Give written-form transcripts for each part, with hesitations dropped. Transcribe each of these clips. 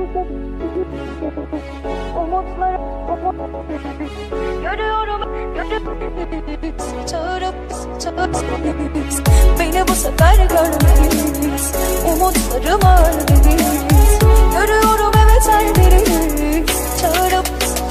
Beni bu sefer görmeyiz, umutlarım öldürürüz. Görüyorum evet her biriniz, çağırıp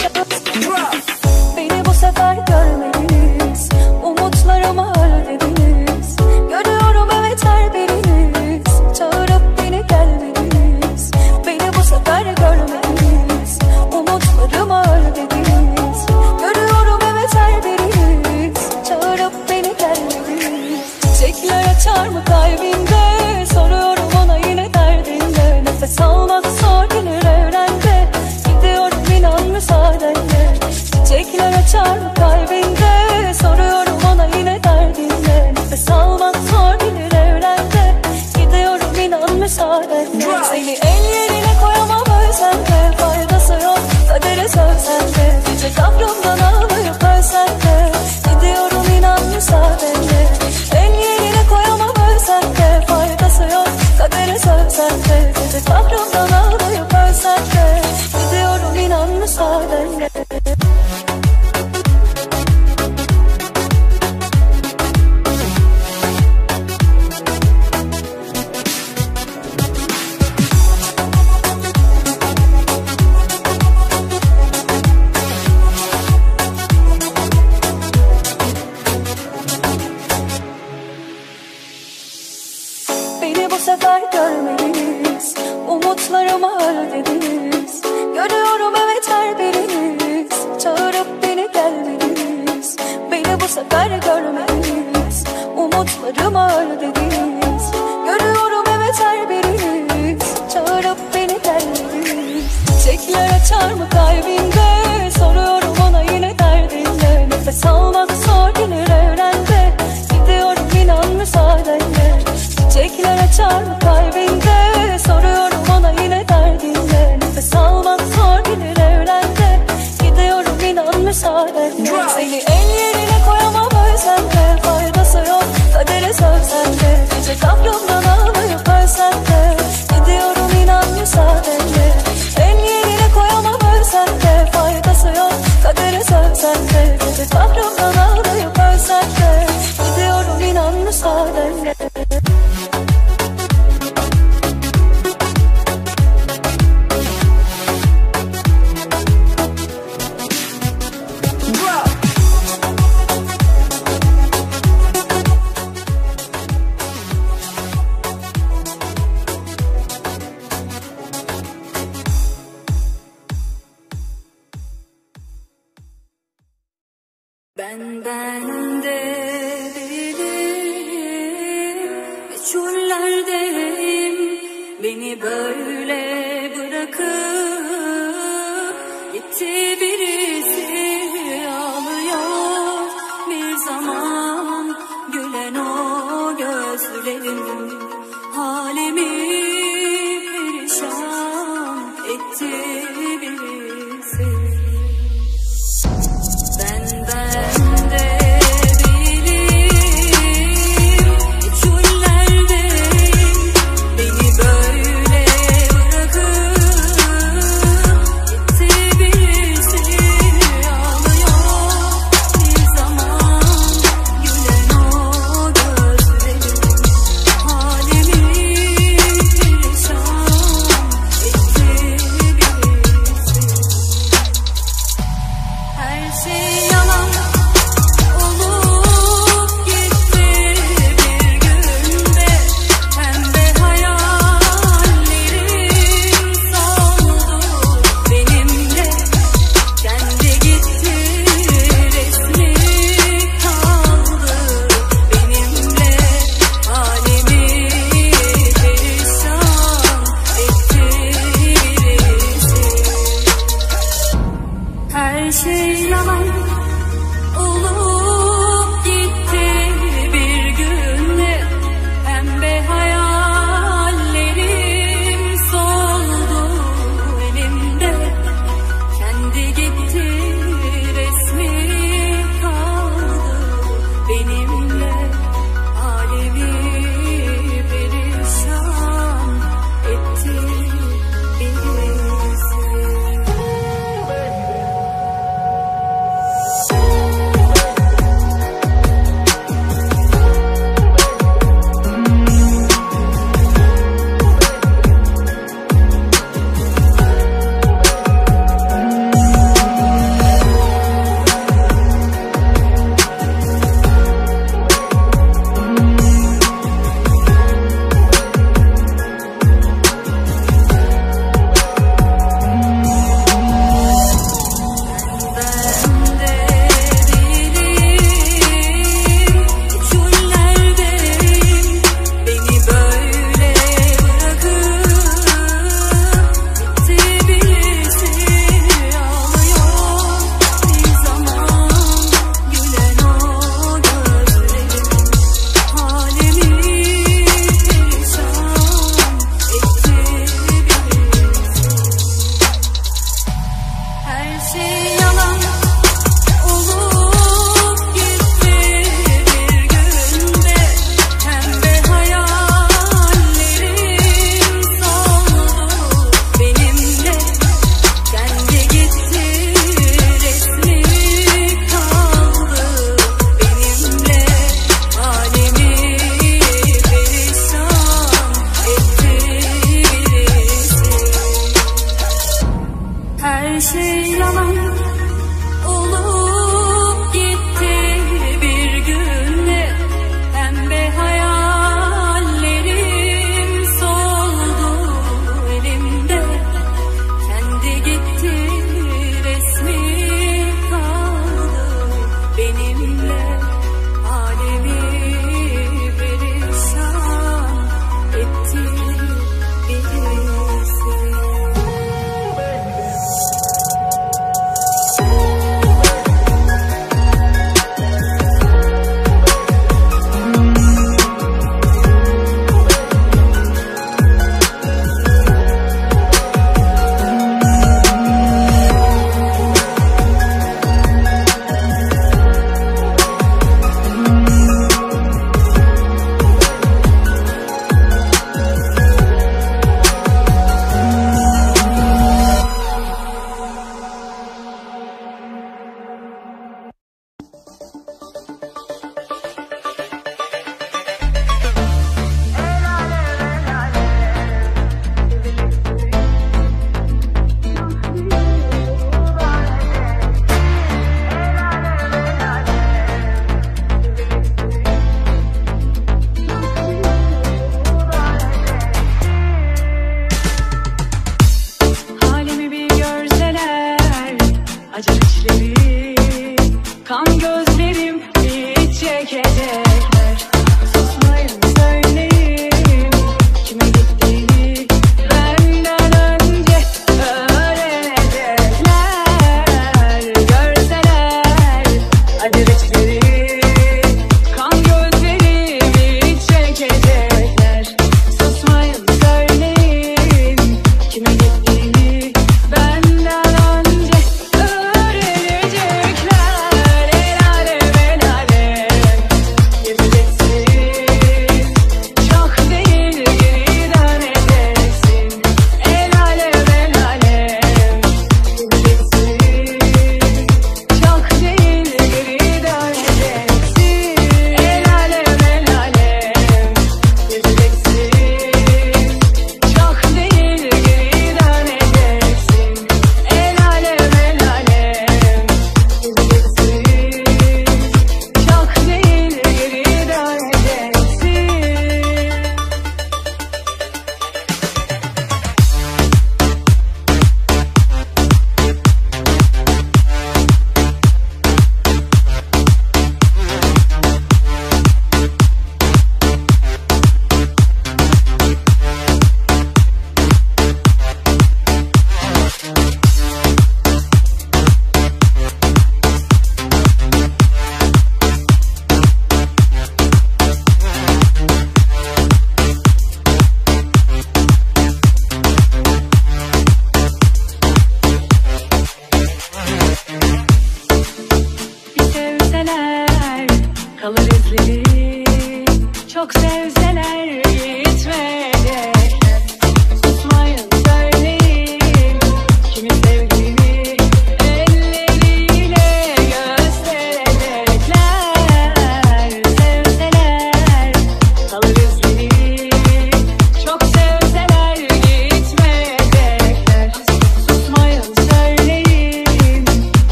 beni bu sefer görmeyiz, umutlarım öldürürüz. Görüyorum evet her biriniz, çağırıp beni gelmeniz. Beni bu sefer görmeyiz, umutlarım öldürürüz. Görüyorum evet her biriniz, çağırıp beni gelmeniz. Çiçekler açar mı kalbinde? Soruyorum ona yine derdinde. Nefes almak zor gelir evrende. Gidiyorum inan müsaadenle. Çiçekler açar mı kalbinde? Soruyorum ona yine derdinde. Nefes almak zor gelir evrende. Gidiyorum inan müsaadenle. Seni el yerine koyamam ölsen de. Faydası yok kadere sövsen de. Gece kahrımdan ağlayıp ölsen de. Gidiyorum inan müsaadenle. El yerine koyamam ölsen de. Faydası yok kadere sövsen de. Gece kahrımdan ağlayıp ölsen de. Gidiyorum inan müsaadenle. Beni bu sefer görmeliyiz, umutlarımı öldürürüz. Görüyorum evet her biriniz, çağırıp beni gelmeliyiz. Beni bu sefer görmeliyiz, umutlarımı öldürürüz. Görüyorum evet her biriniz, çağırıp beni gelmeliyiz. Çiçekler açar mı kalbinde? Soruyorum ona yine derdinde. Nefes almak zor gelir evrende. Gidiyorum inan müsaadenle. Çiçekler açar mı kalbinde? Soruyorum ona yine derdinde. Nefes almak zor gelir evrende. Gidiyorum inan müsaadenle. Seni el yerine koyamam ölsen de. Faydası yok kadere sövsen de. Gece kahrımdan ağlayıp ölsen de. Gidiyorum inan müsaadenle. El yerine koyamam ölsen de. Faydası yok kadere sövsen de. Gece kahrımdan ağlayıp ölsen de. Gidiyorum inan müsaadenle. Ben de değilim, meçhullerdeyim. Beni böyle bırakıp gitti birisi ağlıyor. Bir zaman gülen o gözlerim halimi perişan etti birisi. Ben de değilim, meçhullerdeyim. Beni böyle bırakıp gitti birisi ağlıyor. Bir zaman gülen o gözlerim halimi perişan etti birisi.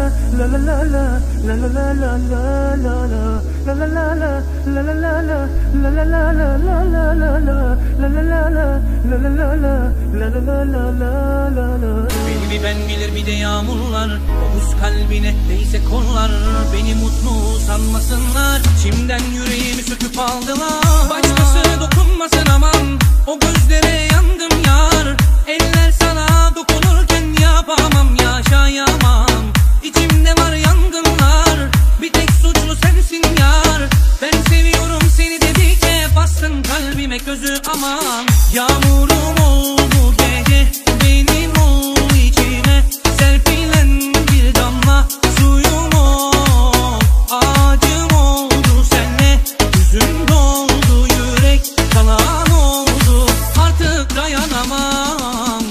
Beni bir ben bilir bir de yağmurlar, o buz kalbine değse kollar. Beni mutlu sanmasınlar, şimdiden yüreğimi söküp aldılar. Başkası dokunmasın aman, o gözlere yandım yar. Eller sana dokunurken yapamam, yaşayamam. İçimde var yangınlar, bir tek suçlu sensin yar. Ben seviyorum seni dedikçe bastın kalbime közü aman. Yağmurum oldu gece, benim ol içime. Serpilen bir damla suyum ol, ağacım oldu senle. Yüzün doldu yürek kalan oldu, artık dayanamam.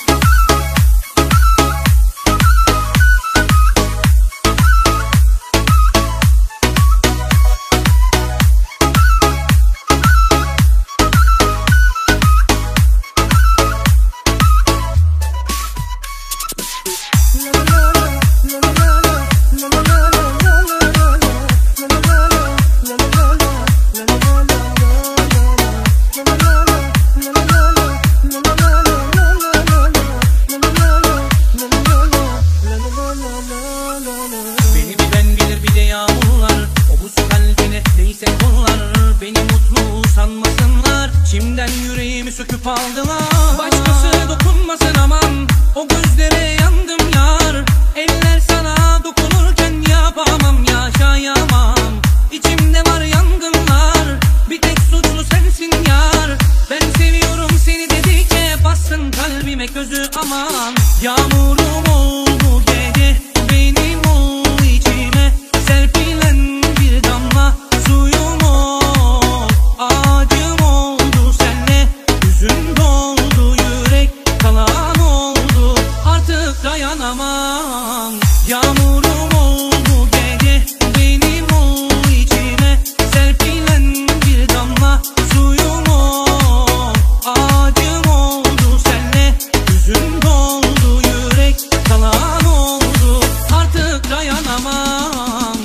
Beni bir ben bilir bir de yağmurlar, o buz kalbine değse kollar. Beni mutlu sanmasınlar, şimdiden yüreğimi söküp aldılar. Başkası dokunmasın aman, o gözlere yandım yar. Eller sana dokunurken yapamam, yaşayamam. İçimde var yangınlar, bir tek suçlu sensin yar. Ben seviyorum seni dedikçe bastın kalbime közü aman. Yağmurum oldu gece, benim ol içime. Serpilen bir damla suyum ol, ağacım oldu senle. Yüzün doldu yürek kalan oldu, artık dayanamam. Yağmurum oldu gece, benim ol içime. Serpilen bir damla suyum ol, ağacım oldu senle. Yüzün doldu yürek kalan oldu, artık dayanamam.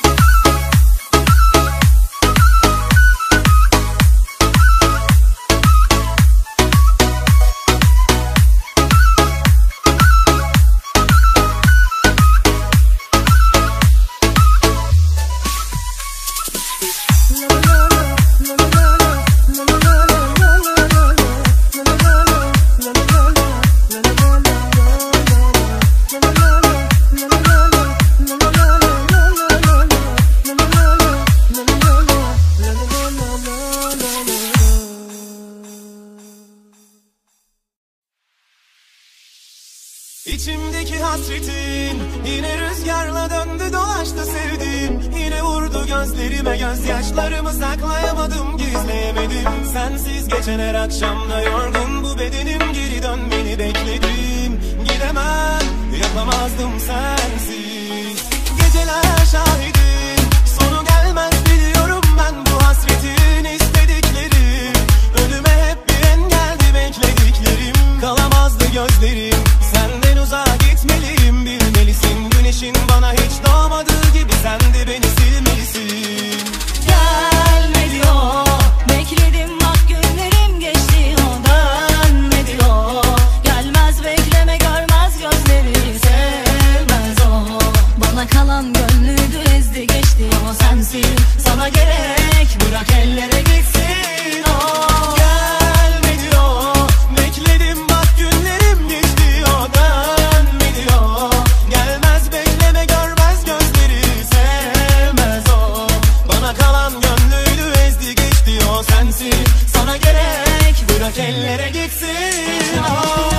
İçimdeki hasretin yine rüzgarla döndü dolaştı sevdim. Yine vurdu gözlerime gözyaşlarımı saklayamadım, gizleyemedim. Sensiz geçen her akşamda yorgun bu bedenim, geri dönmeni bekledim. Gidemem, yapamazdım sensiz. Geceler şahidim, sonu gelmez biliyorum ben bu hasretin istediklerim. Ölüme hep bir engeldi beklediklerim, kalamazdı gözlerim. Senden uzağa gitmeliyim, bilmelisin. Güneşin bana hiç doğmadığı gibi sen de beni silmelisin. Gelme diyor, bekledim bak günlerim geçti, o dönme diyor. Gelmez bekleme görmez gözleri, sevmez o. Bana kalan gönlüydü ezdi geçti, o sensin. Sana gerek bırak ellere gitsin o. Gelme diyor, bekledim bak günlerim geçti, o dönme diyor. Gelmez bekleme görmez gözleri, sevmez o. Bana kalan gönlüydü ezdi geçti, o sensin. Sana gerek bırak ellere gitsin o.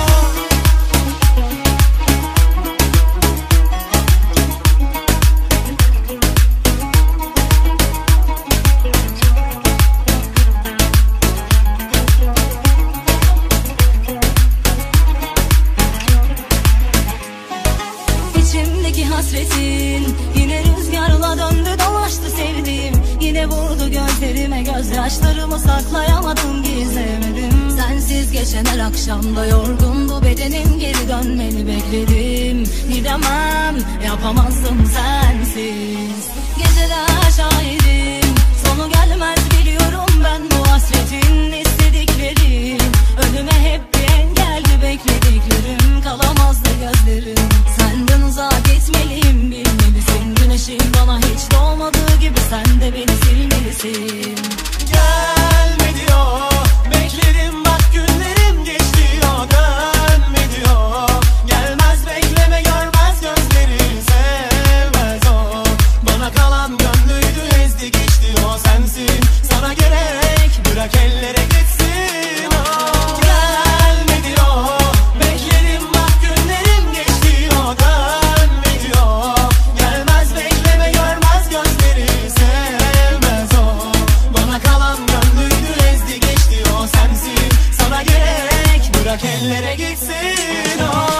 İçimdeki hasretin yine rüzgarla döndü dolaştı sevdiğim. Yine vurdu gözlerime gözyaşlarımı saklayamadım, gizlemedim. Sensiz geçen her akşamda yorgundu bedenim, geri dönmeni bekledim. Gidemem, yapamazdım sensiz. Geceler şahidim, sonu gelmez biliyorum ben bu hasretin. İstediklerim önüme hep bir engeldi, beklediklerim kalamazdı gözlerim. Senden uzağa gitmeliyim, bilmelisin. Güneşin bana hiç doğmadığı gibi sen de beni silmelisin. Gelme diyor, bekledim bak günlerim geçti o, dönme diyor. Gelmez bekleme görmez gözleri, sevmez o. Bana kalan gönlüydü ezdi geçti o, sensin sana gerek, bırak ellere gitsin o. Gelme diyor, bekledim bak günlerim geçti o, dönme diyor. Gelmez bekleme görmez gözleri, sevmez o. Bana kalan gönlüydü ezdi geçti o, sensin sana gerek, bırak ellere gitsin o.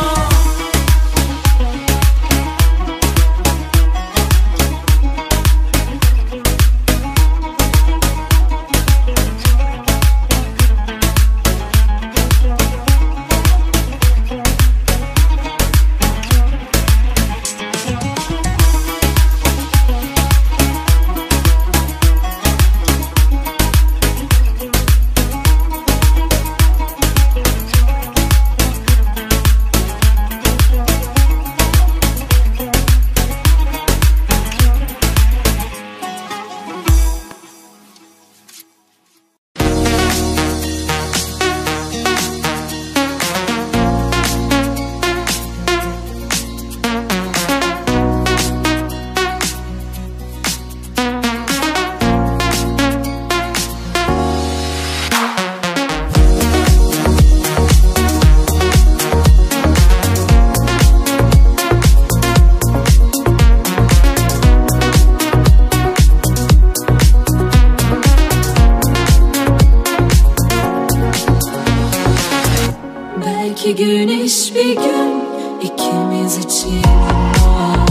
Belki güneş bir gün ikimiz için doğar.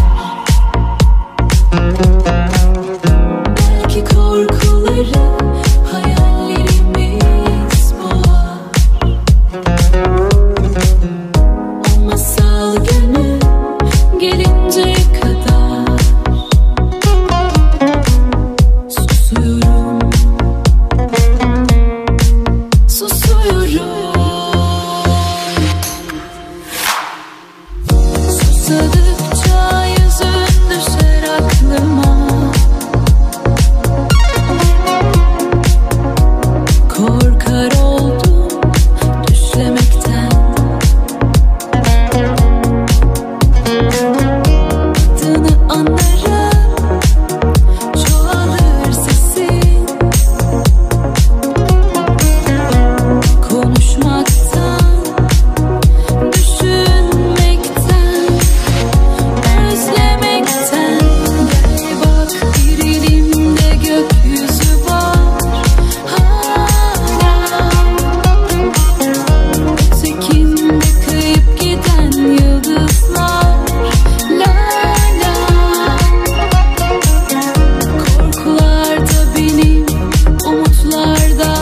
Belki korkuları hayallerimiz boğar. O masal günü gelinceye kadar susuyorum, susuyorum. Susadıkça yüzün düşer aklıma. Korkar oldum düşlemekten. Adını anlarım, çoğalır sesin. Konuşmaktan, düşünmekten, özlemekten. Gel bak, bir elimde gökyüzü var hala. Ötekinde kayıp giden yıldızlar. La la. Korkularda benim, umutlarda.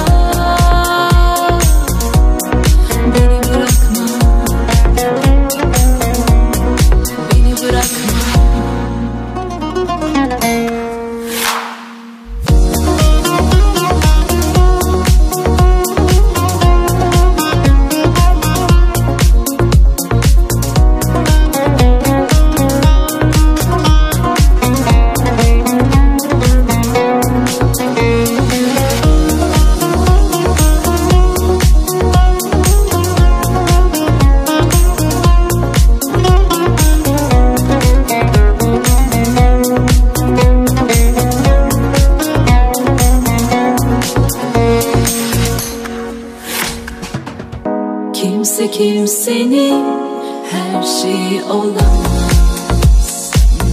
Beni bırakma, beni bırakma. Kimse kimsenin her şeyi olamazmış.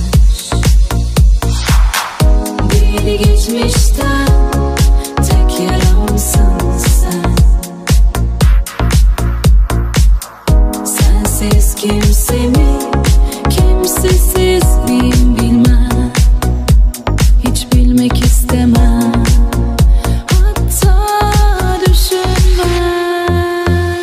Beni geçmişten tek yaramsın sen. Sensiz kimse mi, kimsesiz miyim bilmem. Hiç bilmek istemem, hatta düşünmem.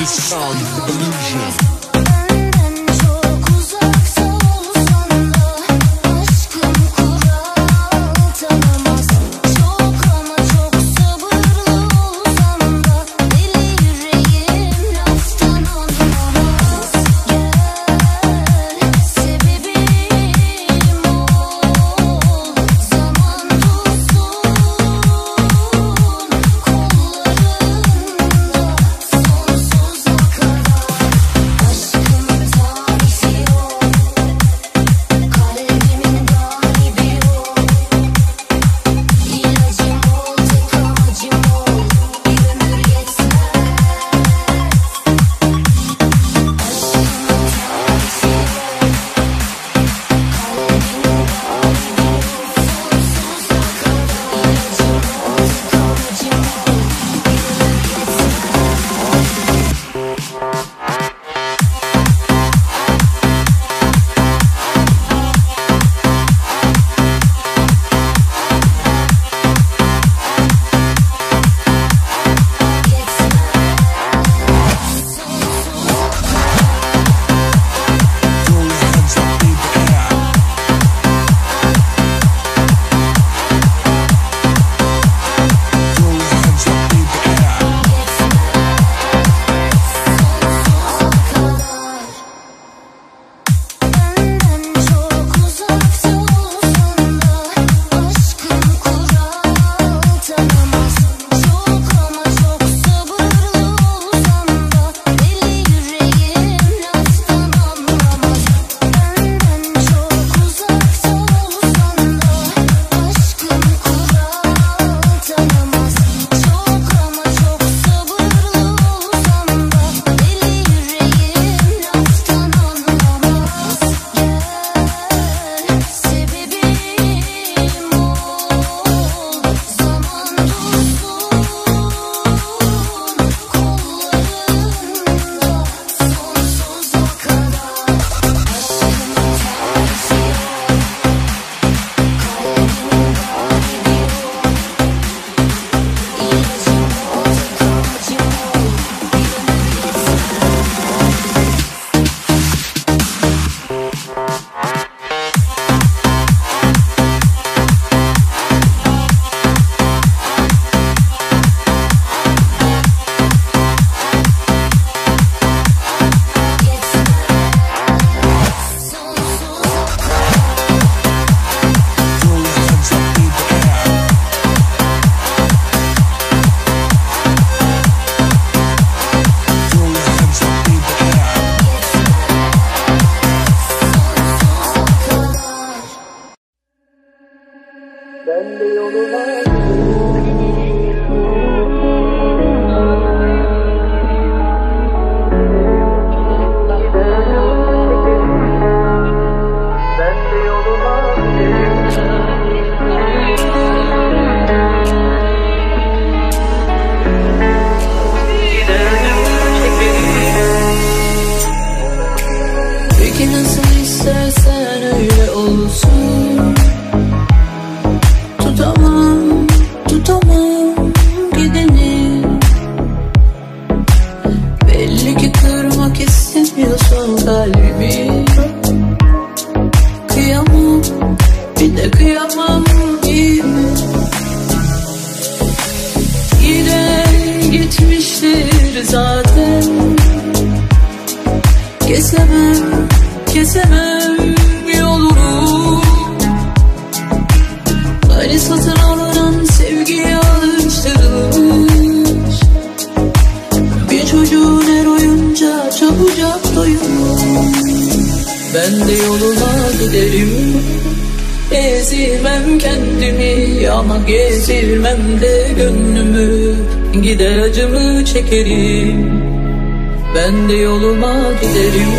Ben de yoluma giderim,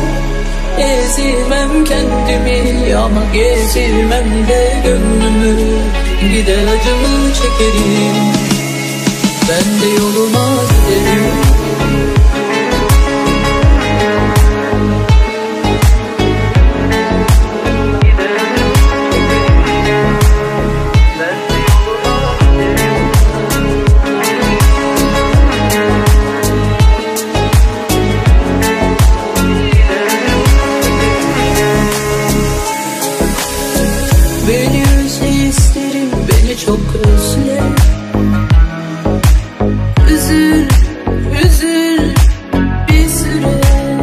ezilmem kendimi ama gezilmem de gönlümü. Gider acımı çekerim, ben de yoluma giderim. bekle. Üzül, üzül bir süre.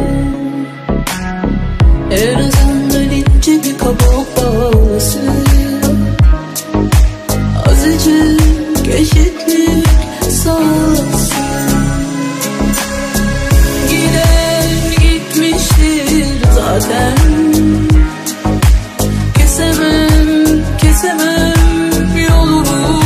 En azından ince bir kabuk bağlasın. Azıcık eşitlik sağlasın. Giden gitmiştir zaten. Kesemem yolunu.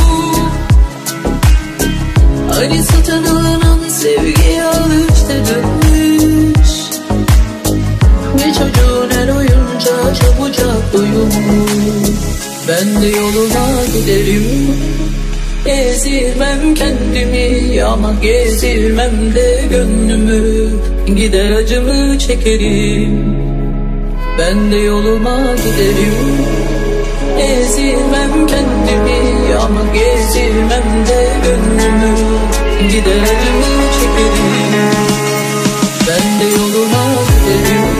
Hani satın alınan sevgiye alıştırılmış. Ne çocuğun her oyuncağı çabucak uyumur. Ben de yoluma giderim. Ezirmem kendimi ama gezirmem de gönlümü. Gider acımı çekerim. Ben de yoluma giderim. Ezirmem kendimi ama gezirmem de gönlümü. Gider acımı çekerim. Ben de yoluma giderim.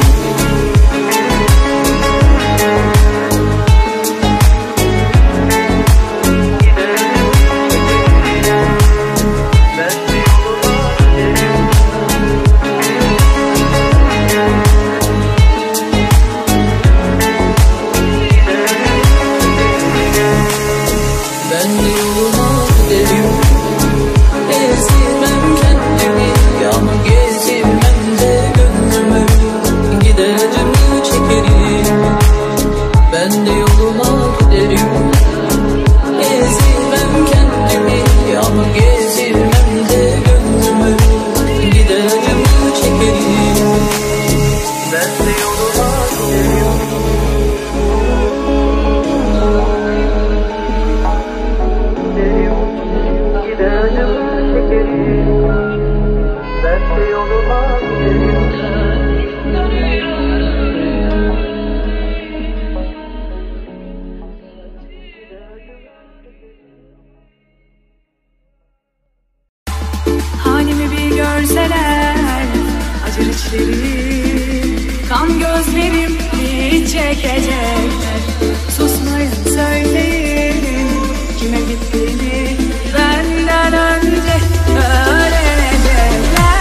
Halimi bir görseler acır içlerim, kan gözlerim hiç çekecekler. Susmayın söyleyin kime gittiğini, benden önce öğrenecekler.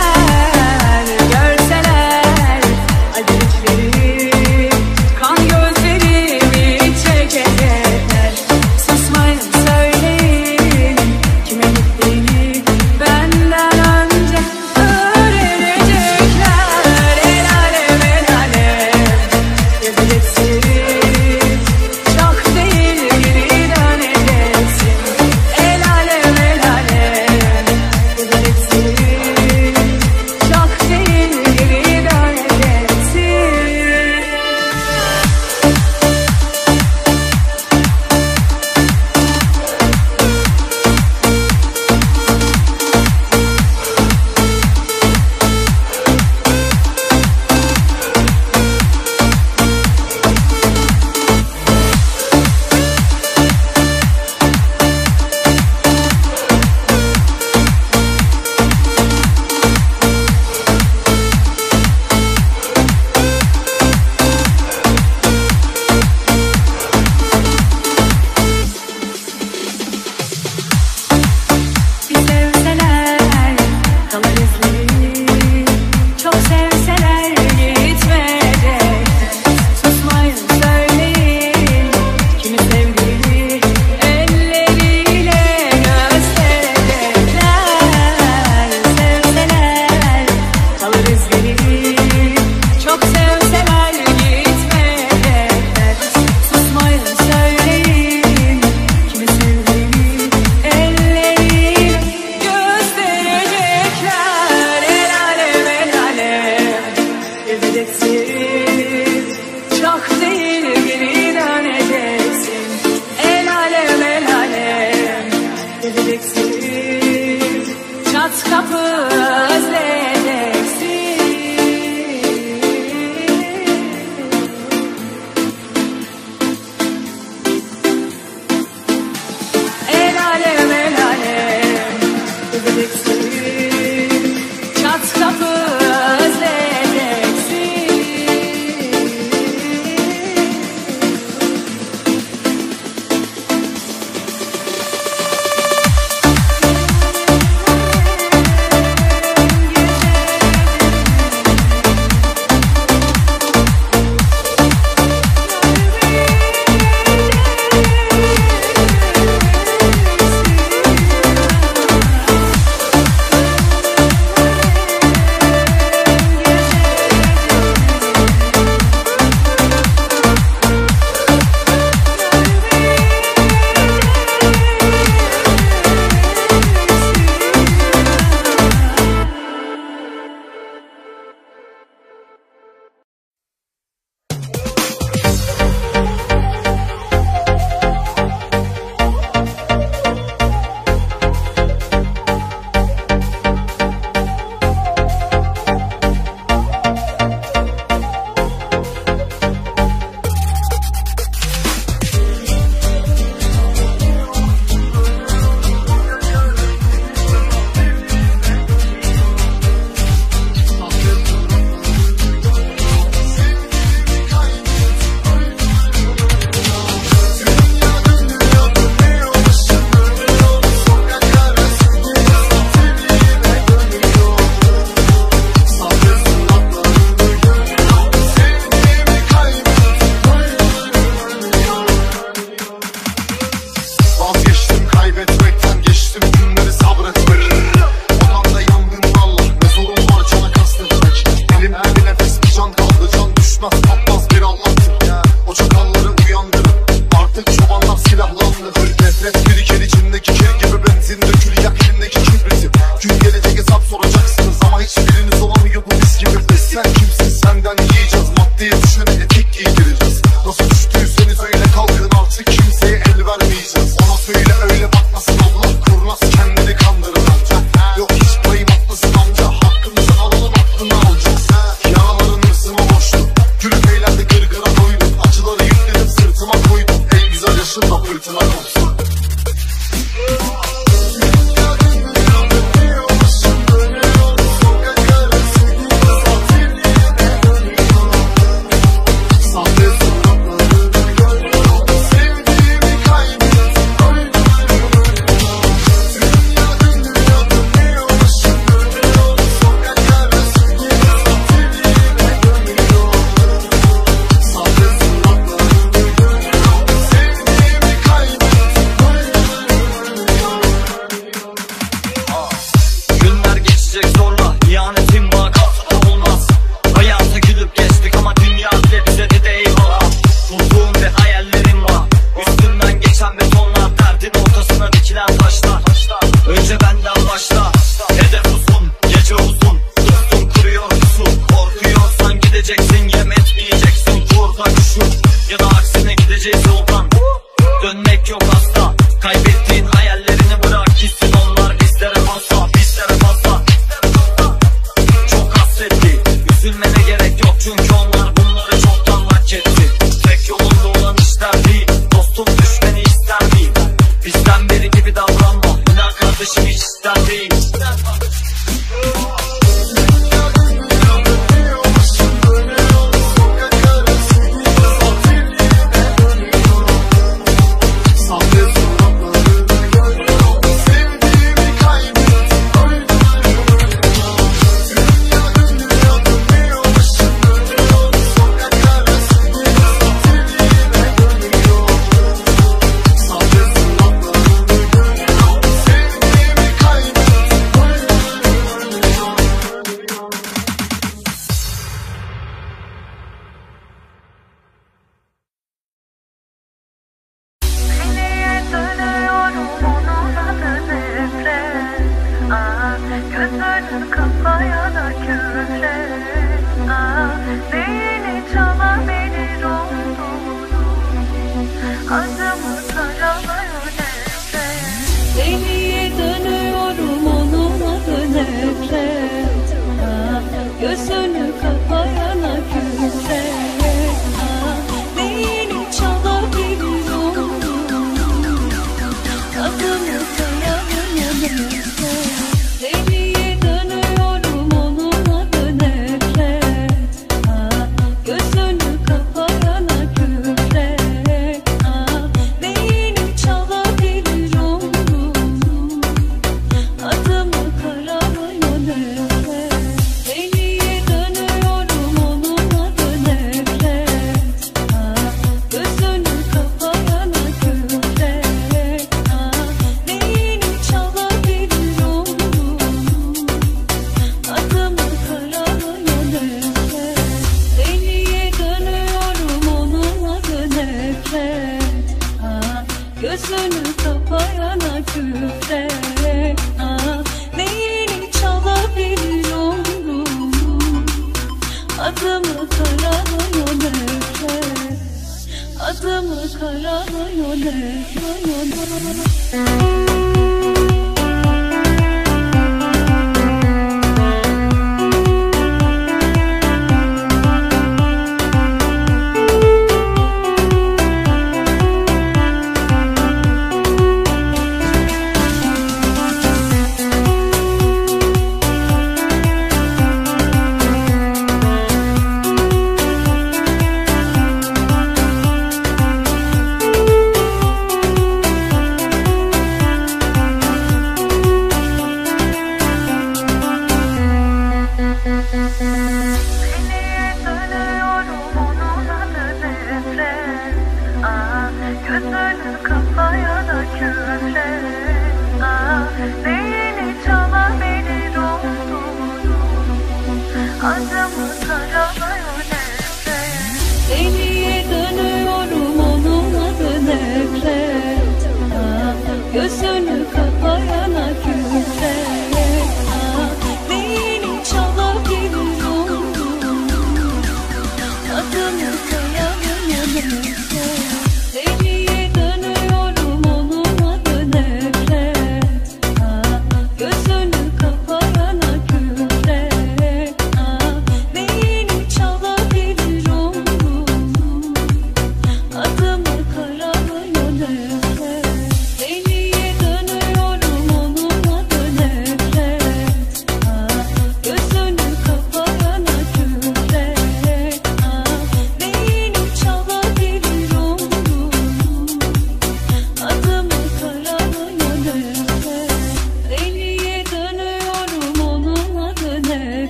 Görseler acır içlerim, kan gözlerim hiç çekecekler. Susmayın söyleyin kime gittiğini, benden önce öğrenecekler. El alem el alem gezeceksin, çok değil geri döneceksin. El alem el alem gezeceksin, çok değil geri döneceksin. Bir sevseler kalır izleri, çok sevseler gitmeyecekler. Susmayın söyleyin kimi sevdiğini, elleriyle gösterecekler. Sevseler kalır izleri, çok sevseler gitmeyecekler. Susmayın söyleyin kimi sevdiğini, elleriyle gösterecekler. El alem el alem gezeceksin, çok değil geri döneceksin. El alem el alem gezeceksin, çat kapı özleyeceksin. El alem el alem gezeceksin, çat kapı özleyeceksin.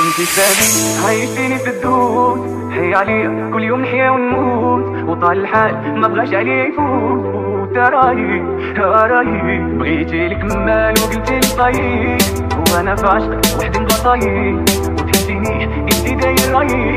وانتي سابي عايشتيني في الدود. حي عليا كل يوم نحيا ونموت، وطال الحال ما بغاش عليا يفوت. راي بغيتي لك مال وقلتي لي طيب، وانا في عشقك وحدي مغطايب. وتهزيني انتي داير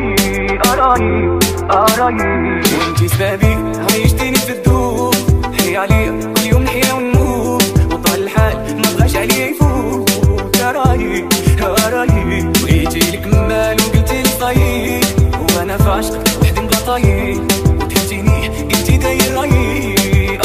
راي وانتي سبابي عايشتيني في الدود. حي عليا كل يوم نحيا ونموت، وطال الحال ما بغاش عليا يفوت. راي بغيتي لك مال وقلتي لي طيب، وانا في عشقك وحدي مغطايب. وتهزيني انتي داير راي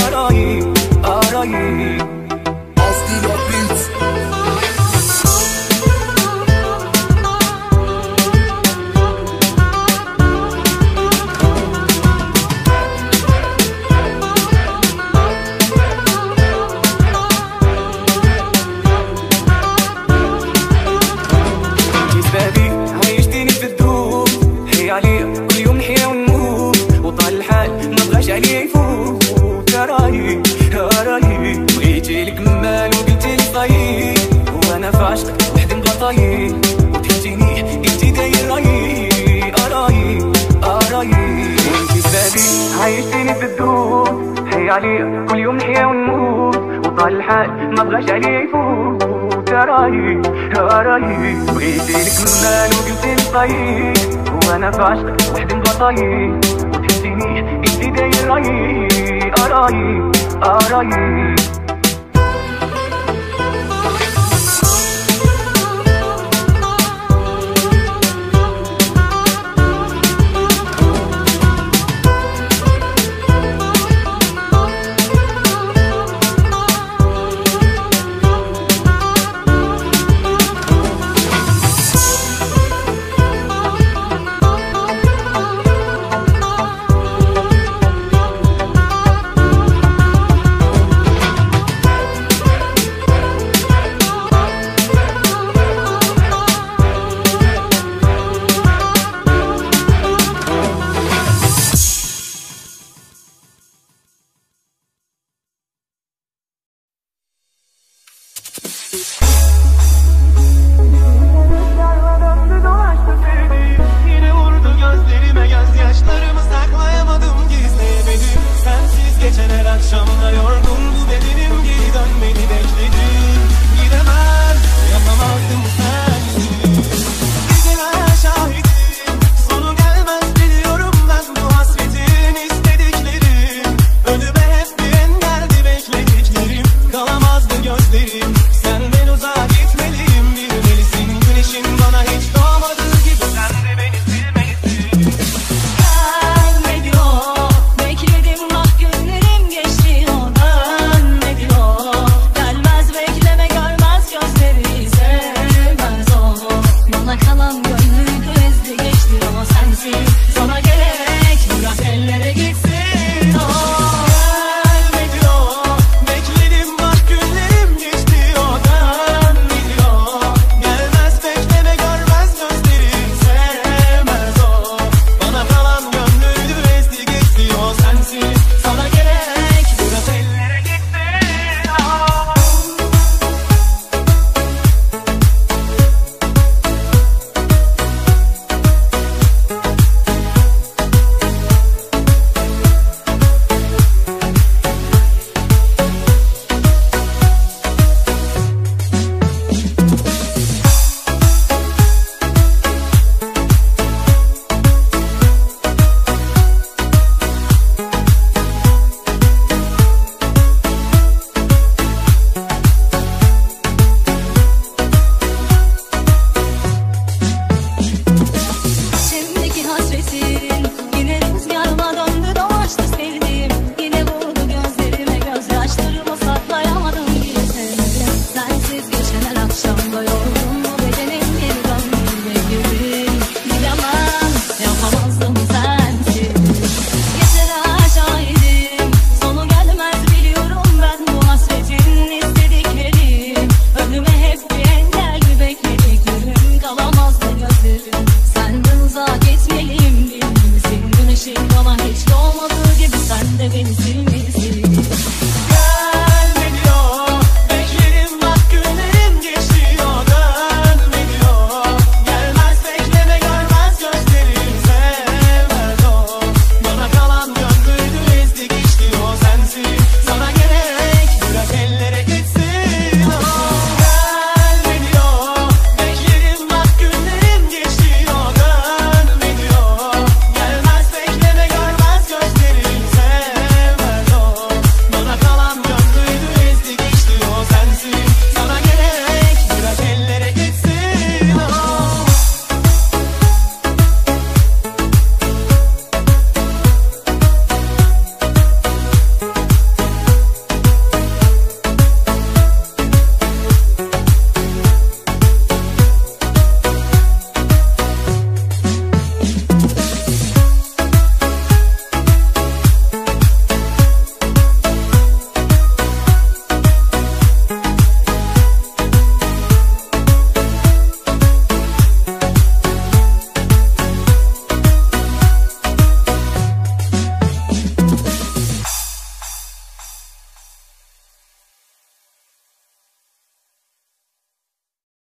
بغيتي لك مال وقلتي لي طيب، وانا في عشقك وحدي مغطايب. وتهزيني انتي داير راي وانتي سبابي عايشتيني في الدود. حي عليا كل يوم نحيا ونموت، وطال الحال ما بغاش عليا يفوت. راي بغيتي لك مال وقلتي لي طيب، وانا في عشقك وحدي مغطايب. وتهزيني انتي داير راي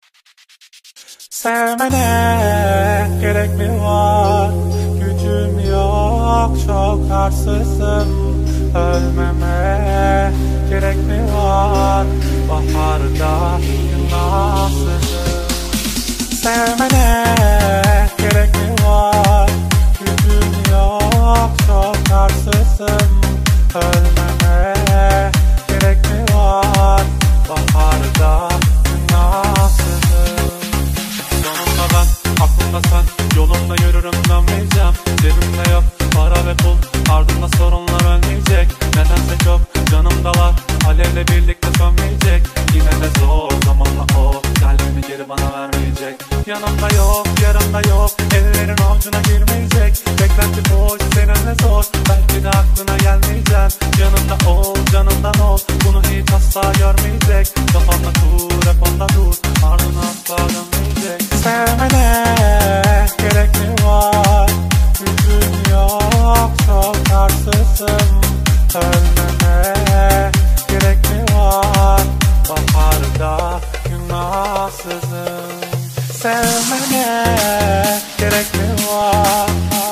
Sevmene gerek mi var? Gücüm yok, çok arsızım. Ölmeme gerek mi var? Baharda günahsızım. Sevmene gerek mi var? Gücüm yok, çok arsızım. Ölmeme gerek mi var? Baharda günahsızım. Sonunda ben, aklımda sen, yolumda yürürüm dönmeyeceğim. Cebimde yok para ve pul, ardımda sorunlar ölmeyecek. Nedense çok canımdalar, alevle birlikte sönmeyecek. Yine de zor zamanla o kalbimi geri bana vermeyecek. Yanımda yok, yarımda yok, ellerin avucuna girmeyecek. Beklenti boş, seninle zor, belki de aklına gelmeyeceğim. Yanımda ol, canımdan ol, bunu hiç asla görmeyecek. Kafamda kur, hep onda dur, ardına asla dönmeyecek. Sevmene gerek mi var? Gücüm yok, çok arsızım. Ölmeme gerek mi var? Baharda günahsızım. Sevmene gerek mi var?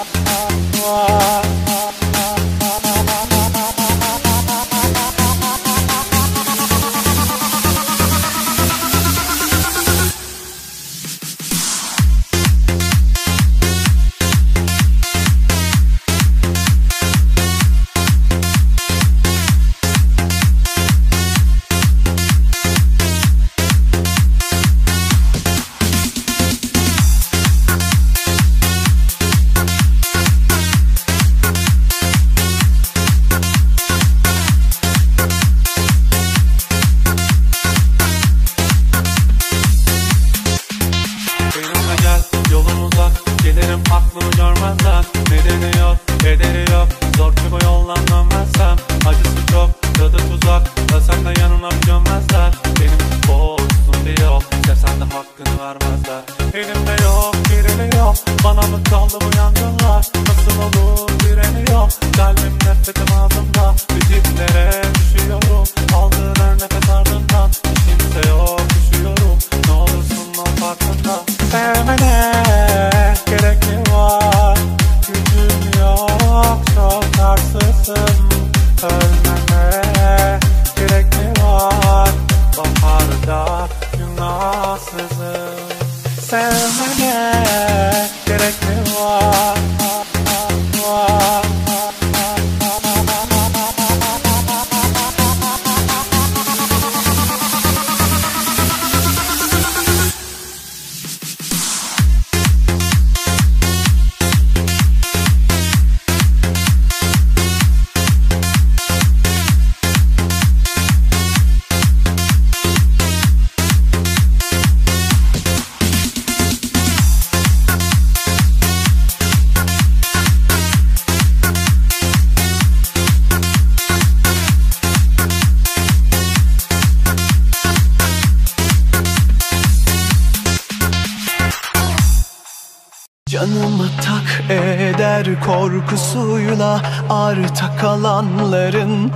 Canıma tak eder korkusuyla, arta kalanların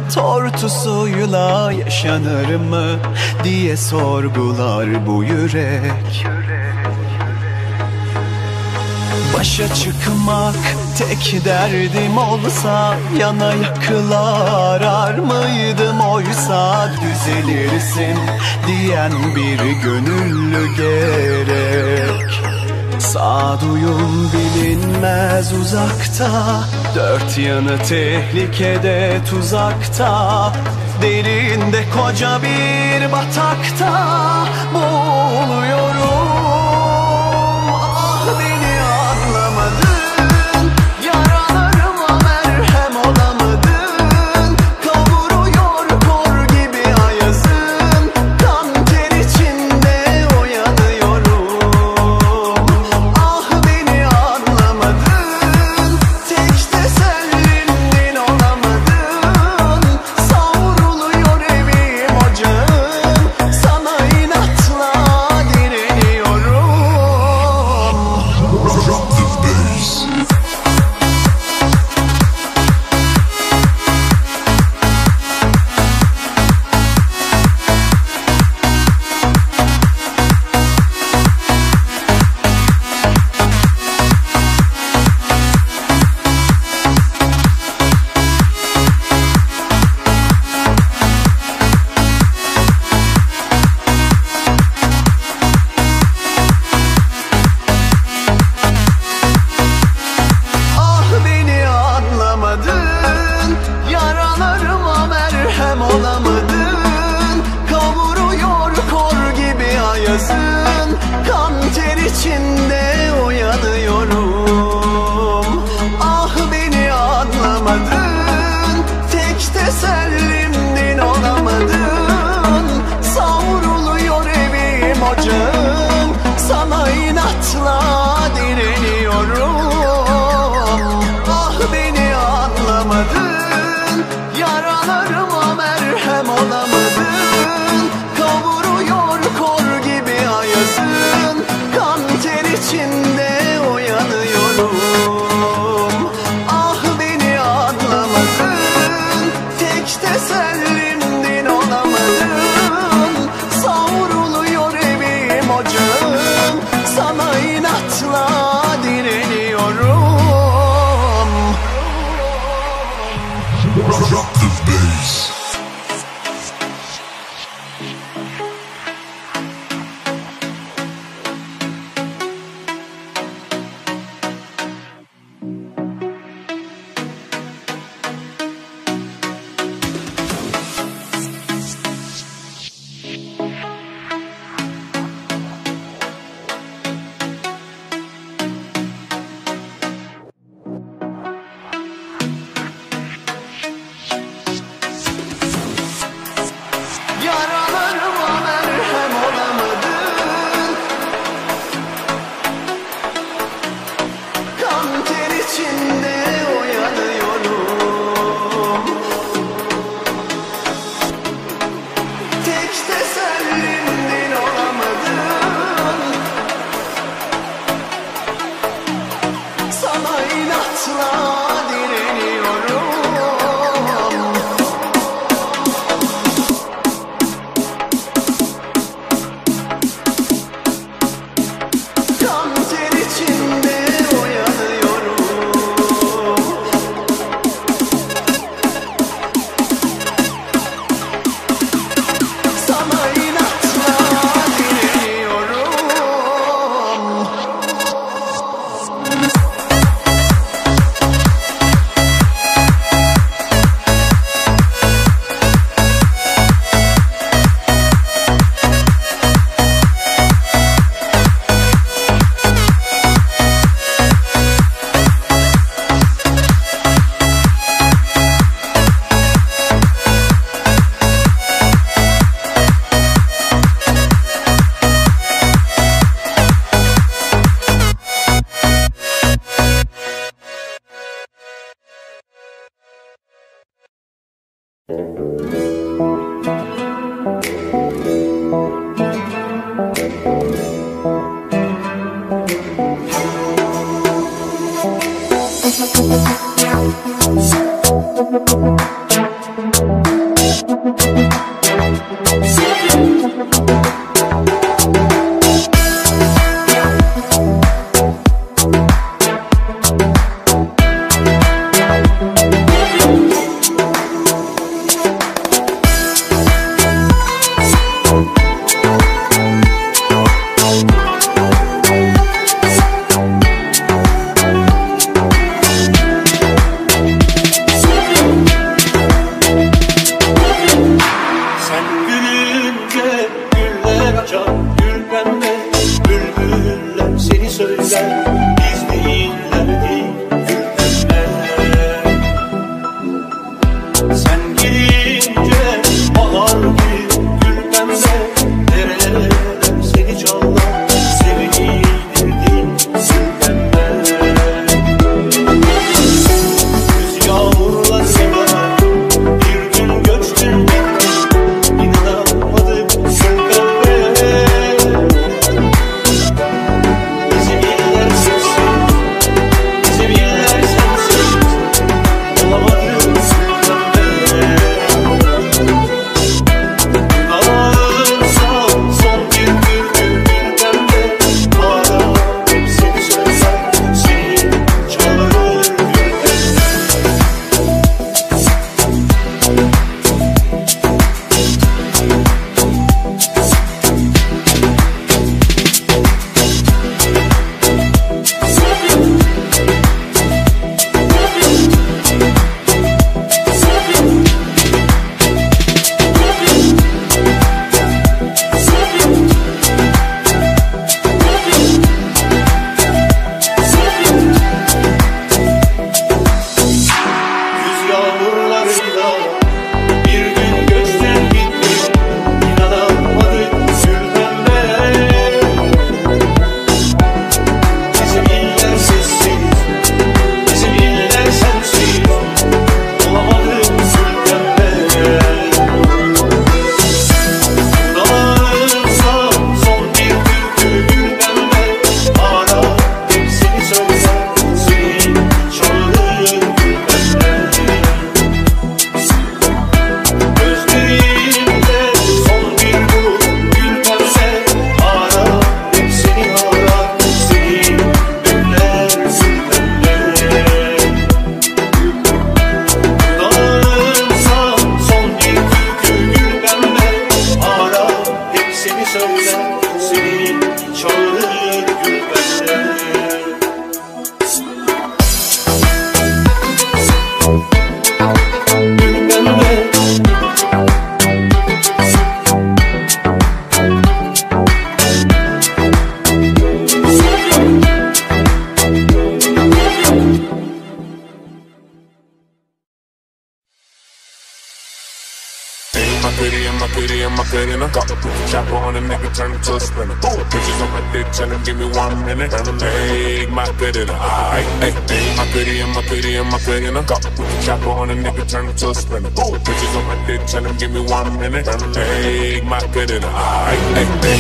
tortusuyla. Yaşanır mı diye sorgular bu yürek. Başa çıkmak tek derdim olsa, yana yakıla arar mıydım oysa. Düzelirsin diyen bir gönüllü gerek. Sağduyum bilinmez uzakta, dört yanı tehlikede tuzakta. Derinde koca bir batakta boğuluyorum. Ah beni anlamadın, yaralarıma merhem olamadın. Kavuruyor kor gibi ayazın, kan ter içinde uyanıyorum. Tek tesellimdin olamadın, savruluyor evim ocağım. açar gül pembe. Bülbüller seni söyler, biz değiller değil gül pembe. Sen gidince bahar gibi gül pembe. Nereler seni çalar, sevinirdim gül pembe. Yüz yağmurlarıyla bir gün göçtün gittin, inanamadım gül pembe. Bizim iller sensin, bizim iller sensin, olamadım gül pembe. Ağlarsa son bir türkü gül pembe. Ara hepsini söyler, seni çağırır gül pembe. Yüz yağmurlarıyla bir gün göçtün gittin, inanamadık gül pembe. Bizim iller sessiz, bizim iller sensiz, olamadık gül pembe. Dağılırsa son bir türkü gül pembe. Ara hepsini söyler, seni çağırır gül pembe. Gözlerinde son bir grup gül pembe. Ara hepsini arar, seni bekler gül pembe. Dağılırsa son bir türkü gül pembe. Ara hepsini söyler, seni çağırır gül pembe. Gül pembe. Macarena. Chopper on a nigga, turn him to a sprinter. Bitches on my dick, tell him give me 1 minute. Hey, Macarena. Hey, Macarena. Chopper on a nigga, turn him to a sprinter. Bitches on my dick, tell him give me 1 minute. Hey, Macarena. Hey,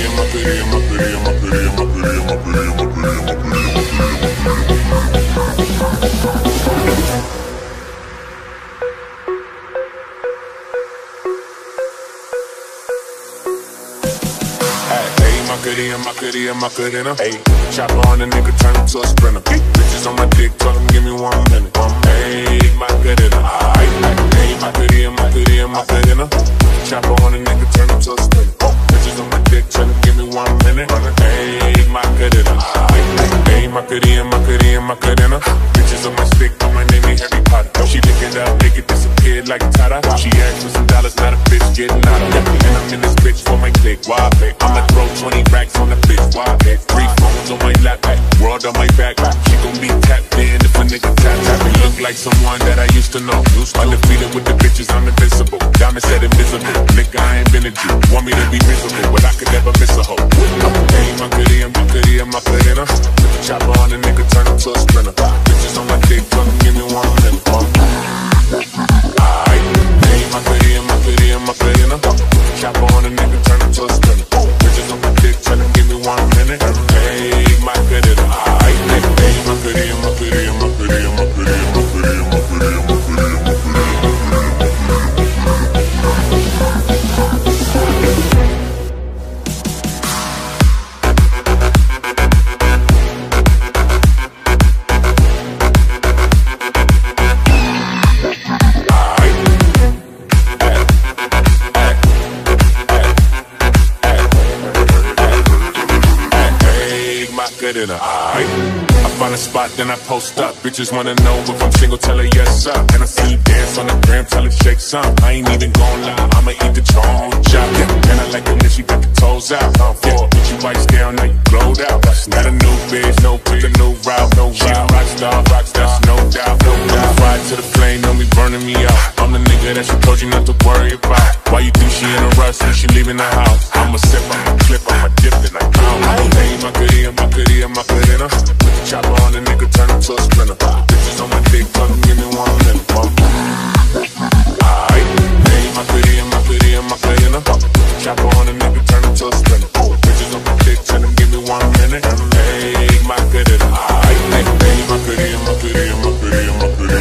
Macarena. Hey, chopper on a nigga, turn him to a sprinter. Bitches on my dick, tell him give me 1 minute. Hey, Macarena. Hey, Macarena. Chopper on a nigga, turn him to a sprinter. Bitches on my dick, tell him give me 1 minute. Hey, Macarena. Hey, Macarena. Bitches on my stick, on my name ain't Harry Potter. She lick it up, make it disappear like Tata. She asked for some dollars, not a bitch getting out of. And I'm in this bitch for my click. Why, babe? I'ma throw 20 racks on the bitch. Why, babe? 3 phones on my lap, world on my back. She gon' be tapped in if a nigga tap. Me look like someone that I used to know. Undefeated with the bitches, I'm invincible. Diamond said invisible. Nigga, I ain't been a Jew. Want me to be miserable, but I could never miss a hoe. Hey, Macarena. Put the chopper on a nigga, turn him to a sprinter. Bitches on my dick, tell him give me 1 minute. Hey, Macarena. Chopper on a nigga, turn him to a sprinter. Bitches on my dick, tell him give me 1 minute. Hey, Macarena. Hey, Macarena. I find a spot, then I post up. Bitches wanna know if I'm single, tell her yes up. And I see you dance on the gram, tell her shake some. I ain't even gon' lie, I'ma eat the tone chop. And I like it when she got the toe goes out. Yeah, get you wipes down, now you glowed out. Got a new bitch, no pick a new route, no route. Rock star, no doubt, no doubt. Ride to the flame, don't be burning me out. I'm the nigga that she told you not to worry about. Why you think she in a rush when she leaving the house? I'ma sip, I'ma clip, I'ma dip, then I drown. Macarena. Put the chopper on the nigga, turn him to a sprinter. Bitches on my dick, tell him give me 1 minute. Aight, hey, Macarena. Put the chopper on the nigga, turn him to a sprinter. Bitches on my dick, tell him give me 1 minute. Hey, Macarena. Aight, hey, Macarena.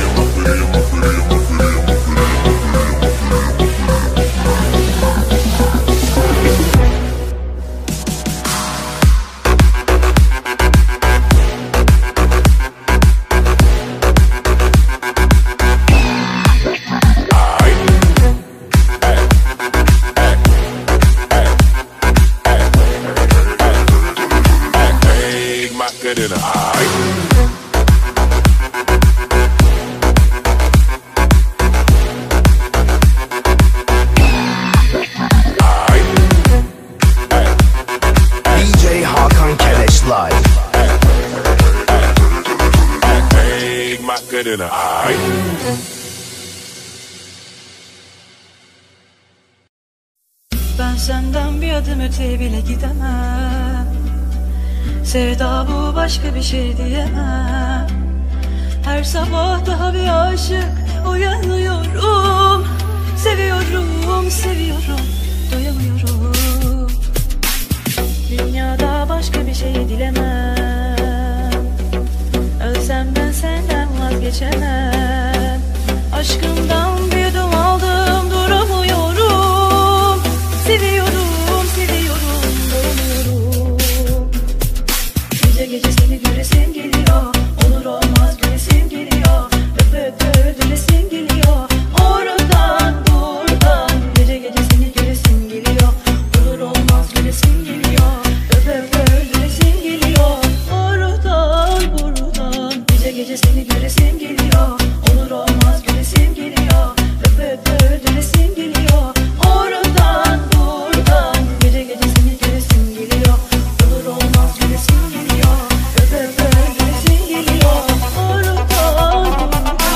Ben senden bir adım öteye bile gidemem. Sevda bu, başka bir şey diyemem. Her sabah daha bir aşık uyanıyorum. Seviyorum, doyamıyorum. Dünyada başka bir şey dilemem. Ölsem ben senden vazgeçemem. Aşkımdan bir yudum aldım, duramıyorum. Seviyorum, doyamıyorum. Gece gece seni göresim geliyor. Olur olmaz göresim geliyor. Öp öldüresim geliyor. Oradan buradan. Gece gece seni göresim geliyor. Olur olmaz göresim geliyor. Öp öldüresim geliyor. Oradan buradan. Gece gece seni göresim geliyor. Olur olmaz göresim geliyor. Öp öldüresim geliyor. Oradan buradan. Gece gece seni göresim geliyor. Olur olmaz göresim geliyor. Öp öldüresim geliyor. Oradan buradan.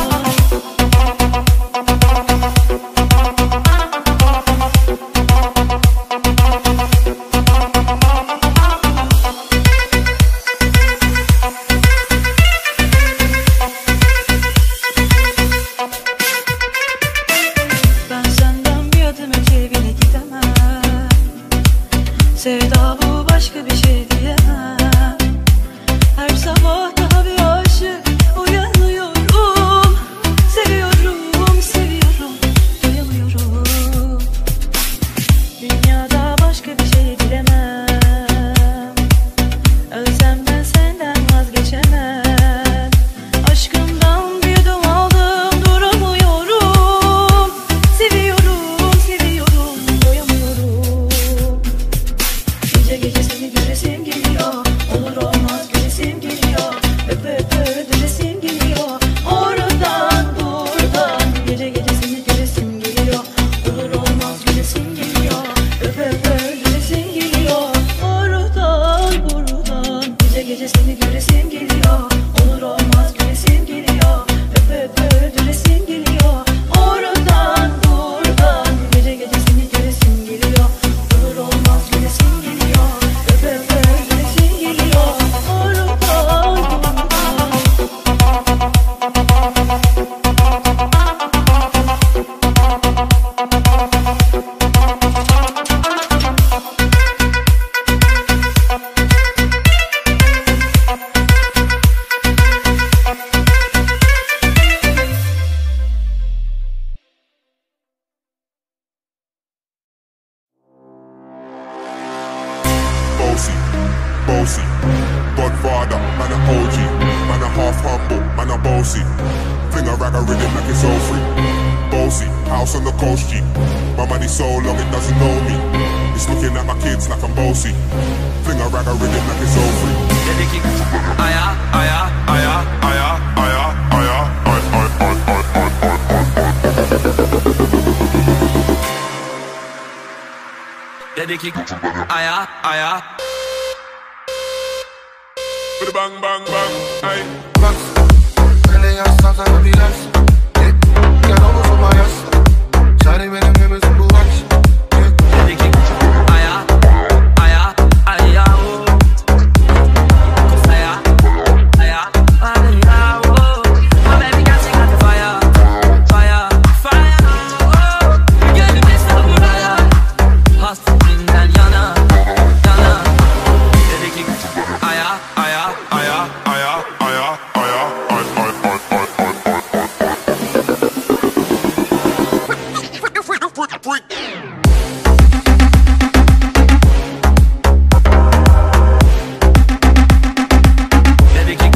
Ben senden bir adım öteye bile gidemem. Sevda bu, başka bir şey diyemem. Her sabah daha bir aşık uyanıyorum. Seviyorum, doyamıyorum. Dünyada başka bir şey dilemem. Ölsem ben senden vazgeçemem. Aşkımdan bir yudum aldım, duramıyorum. Seviyorum, doyamıyorum. Gece gece seni göresim geliyor. Olur olmaz göresim geliyor. Öp öldüresim geliyor. Oradan buradan. Gece gece seni göresim geliyor. Olur olmaz göresim geliyor. Öp öldüresim geliyor. Oradan buradan. Gece gece seni göresim geliyor. Olur olmaz göresim geliyor. Öp öldüresim geliyor. Oradan buradan. Gece gece seni göresim geliyor. Olur olmaz göresim geliyor. Öp öldüresim geliyor. Oradan buradan. Bossy, Godfather, man a OG, man a half humble, man a bossy. Finger rag a rhythm like it's all free. Bossy, house on the coast G. My money so long it doesn't know me. It's looking at my kids like I'm bossy. Finger rag a rhythm like it's all free. Dedi ki aya aya. Bang bang bang, ay. Max, ele yazsan sana biraz. Gel omuzuma yaslan. Çare benim hemizim bu akşam. Dedi ki aya aya aya o. Aya aya aya o. My baby got sing like the fire, fire, fire. Oh, gönlüm esnaf buraya. Hasretinden yana, yana. Dedi ki aya aya aya aya aya aya ay ay ay ay ay ay. Dedi ki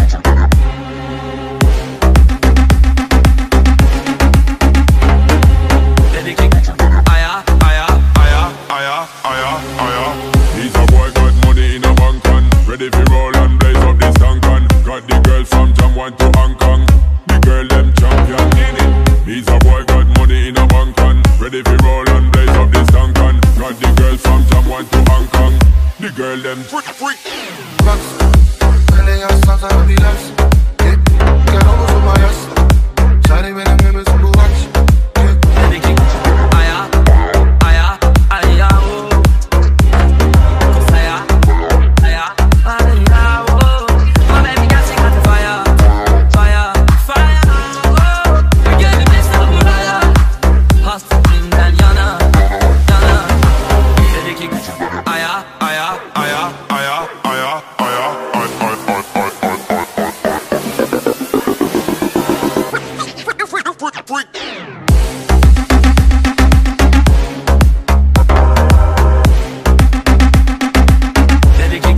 dedi ki aya aya aya aya aya aya. He's a boy got money in a bank and ready for roll and blaze up this tank and got the girl from Jamwan to Hong Kong. The girl them champion in it. He's a boy got money in a bank and ready for roll and blaze up this tank and got the girl from Jamwan to Hong Kong. The girl them freak. Max, ele yazsan sana biraz. Gel omuzuma yaslan. Çare benim hemizim bu akşam. Dedi ki aya aya aya o. Aya aya aya o. My baby got sing like the fire, fire, fire. Oh, gönlüm esnaf buraya. Hasretinden yana, yana. Dedi ki aya aya aya aya aya aya ay ay ay ay ay ay. Dedi ki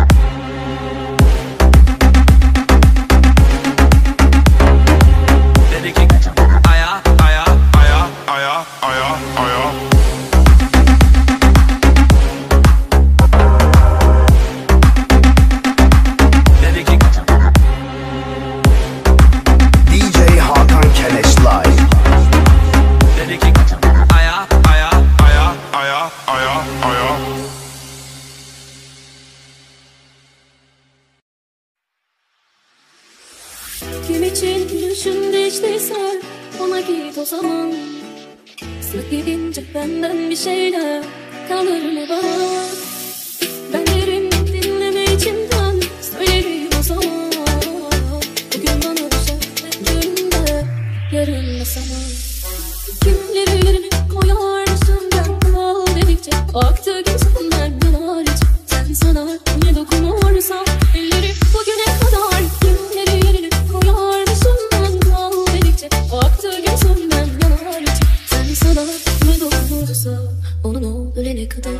dedi ki aya aya aya aya aya aya. Dedi ki DJ Hakan Keleş Live. dedi ki aya aya aya aya aya aya. Kim için gülüşün değiştiyse ona git o zaman. Sık gidince benden bir şeyler kalır mı bana? Ben derim dinleme içimden söyleyeyim o zaman. Bugün bana düşer önümde, yarın da sana. Kimleri yerine koyar üstümden kal dedikçe aktı gözümden yanar hiç. Sen sana niye dokunursan elleri bugüne kadar. Kimleri yerine koyar üstümden kal dedikçe aktı gözümden yanar hiç. Sen sana niye dokunursa onun o ölene kadar.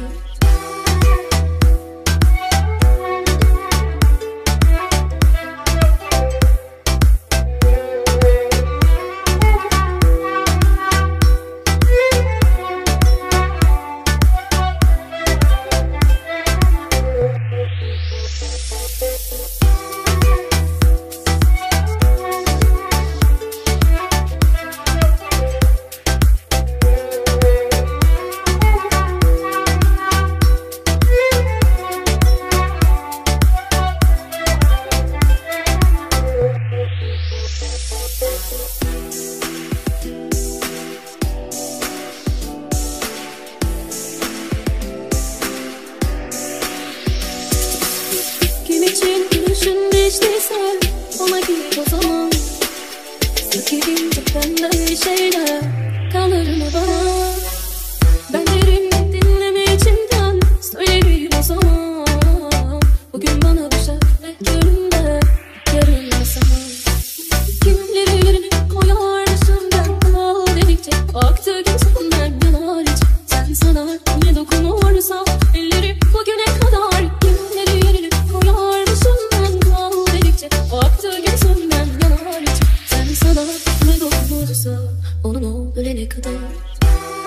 Kim için gülüşün değiştiyse ona git o zaman. Sık gidince benden bir şeyler kalır mı bana? Ben derim dinleme içimden söyleyeyim o zaman. Bugün bana düşer önümde, yarın da sana. Kimleri yerine koyar üstümden kal dedikçe aktı gözümden yanar hiç. Sen sana niye dokunursan elleri bugüne kadar. Kimleri yerine koyar üstümden kal dedikçe aktı gözümden yanar hiç. Sen sana niye dokunursa onun o ölene kadar.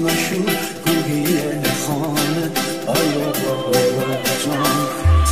من شو گوهی خانه آیا بابا جان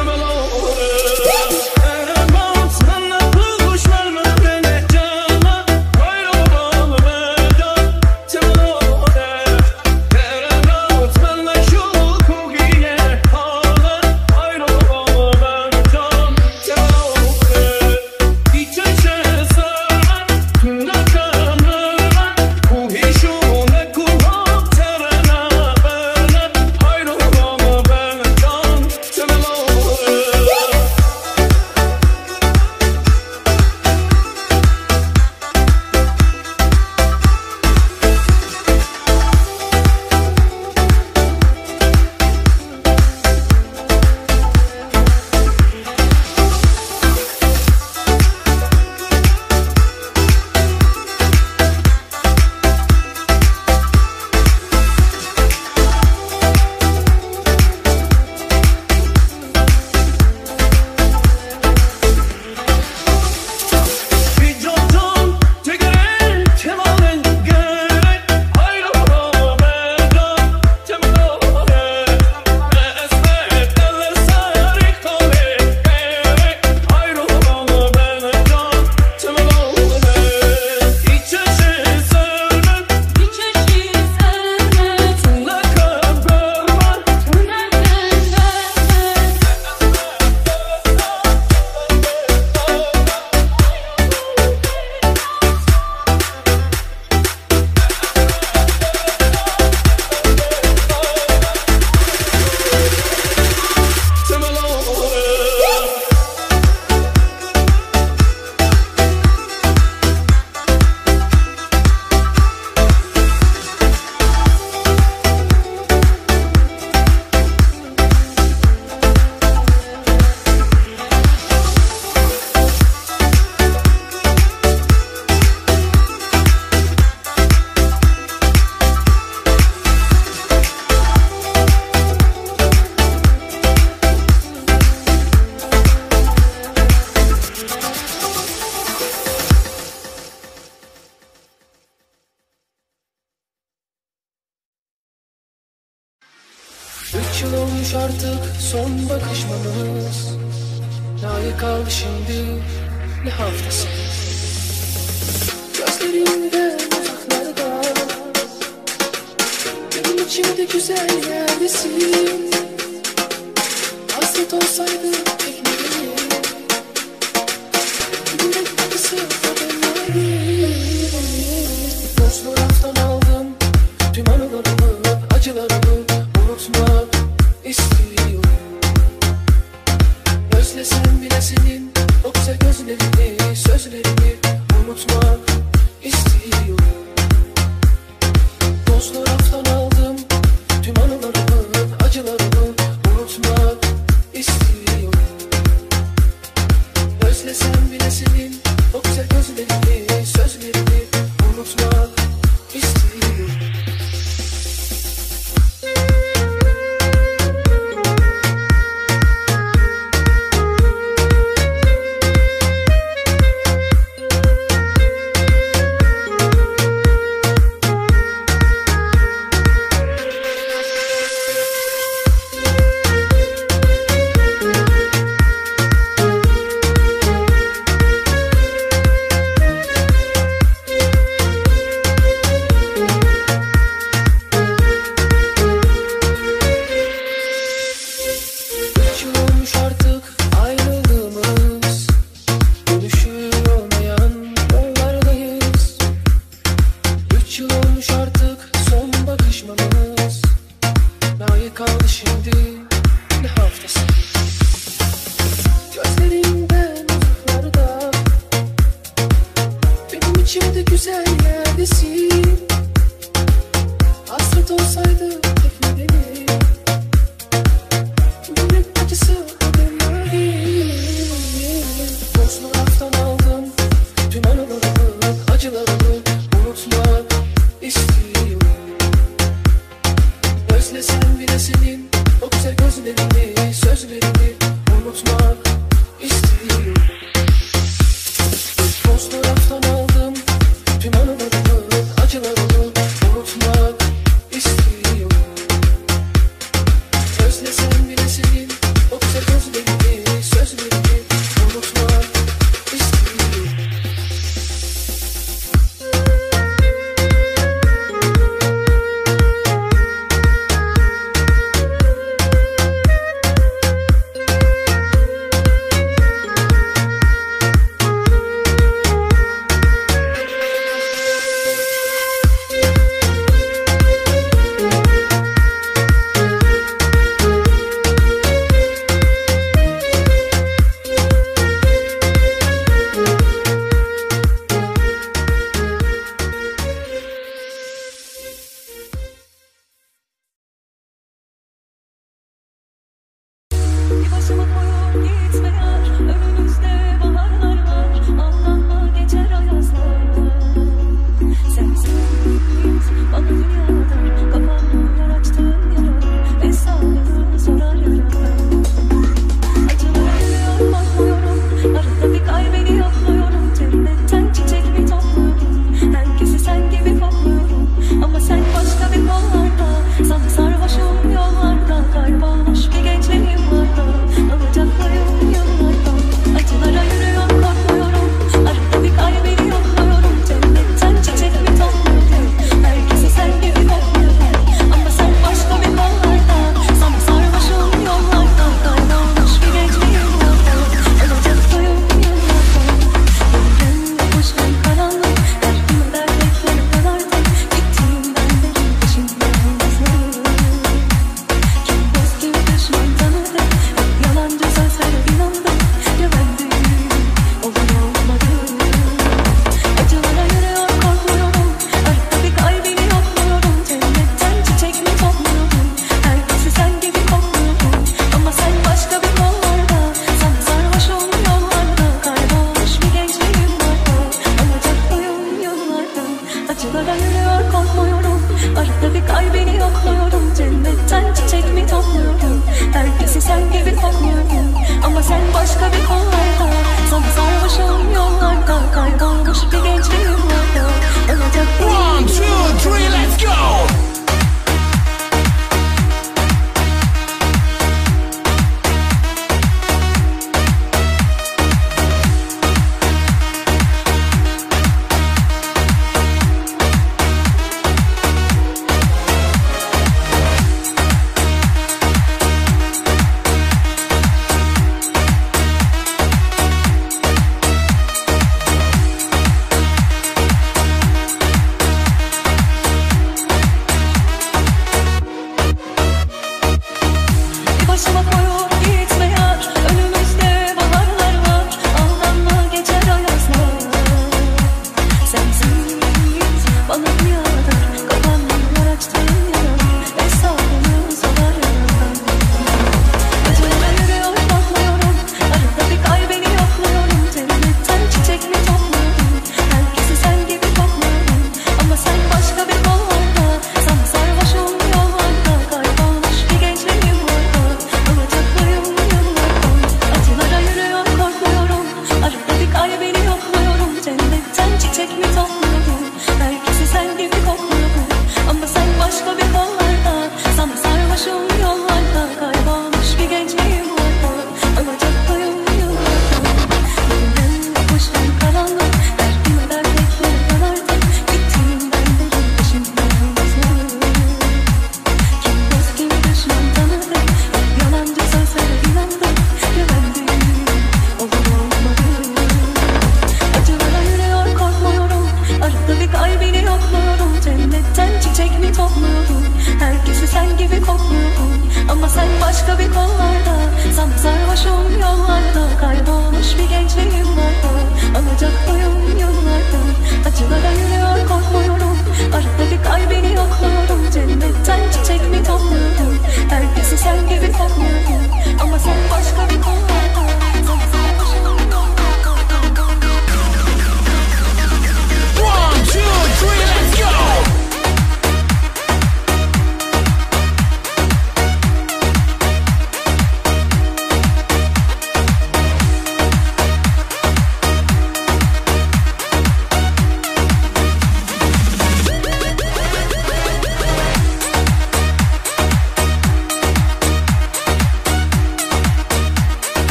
Artık son bakışmamız layık kaldı şimdi ne haftası gözlerimden uzaklarda benim içimde güzel yerdesin hasret olsaydı tekneleri yürek acısı kaderleri boş taraftan aldım tüm anılarımı acılarımı unutmak İstiyorum özlesem bile senin o güzel gözlerini sözlerini unutmak istiyorum dost taraftan aldım tüm anılarımı acılarımı unutmak istiyorum özlesem bile senin o güzel gözlerini sözlerini unutmak istiyorum.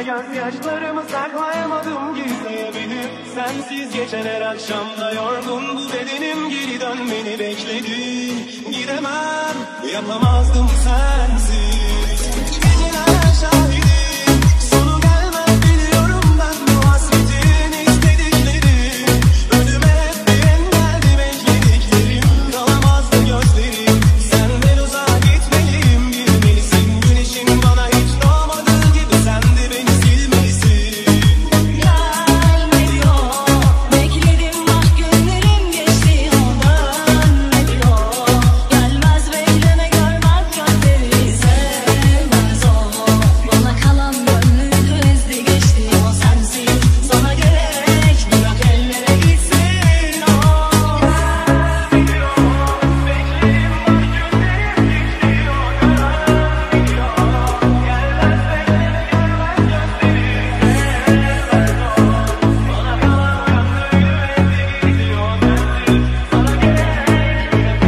Ve gözyaşlarımı saklayamadım gizleyebilip sensiz geçen her akşamda yorgun bu bedenim geri dönmeni bekledi. Gidemem, yapamazdım sensiz. Geceler şahidim, sonu gelmez biliyorum ben bu hasretin istedikleri. Önüme hep bir engeldi beklediklerim, kalamazdı gözlerim. Senden uzağa gitmeliyim, bilmelisin güneşin bana hiç doğmadığı gibi sen de beni silmelisin. Gelme diyor, bekledim bak günlerim geçti o dönme diyor. Gelmez bekleme görmez gözleri sevmez o. Bana kalan gönlüydü ezdi geçti o sensin. Sana gerek bırak ellere gitsin o. Gelme diyor, bekledim bak günlerim geçti o dönme diyor. Gelmez bekleme görmez gözleri sevmez o. Bana kalan gönlüydü ezdi geçti o sensin. Sana gerek bırak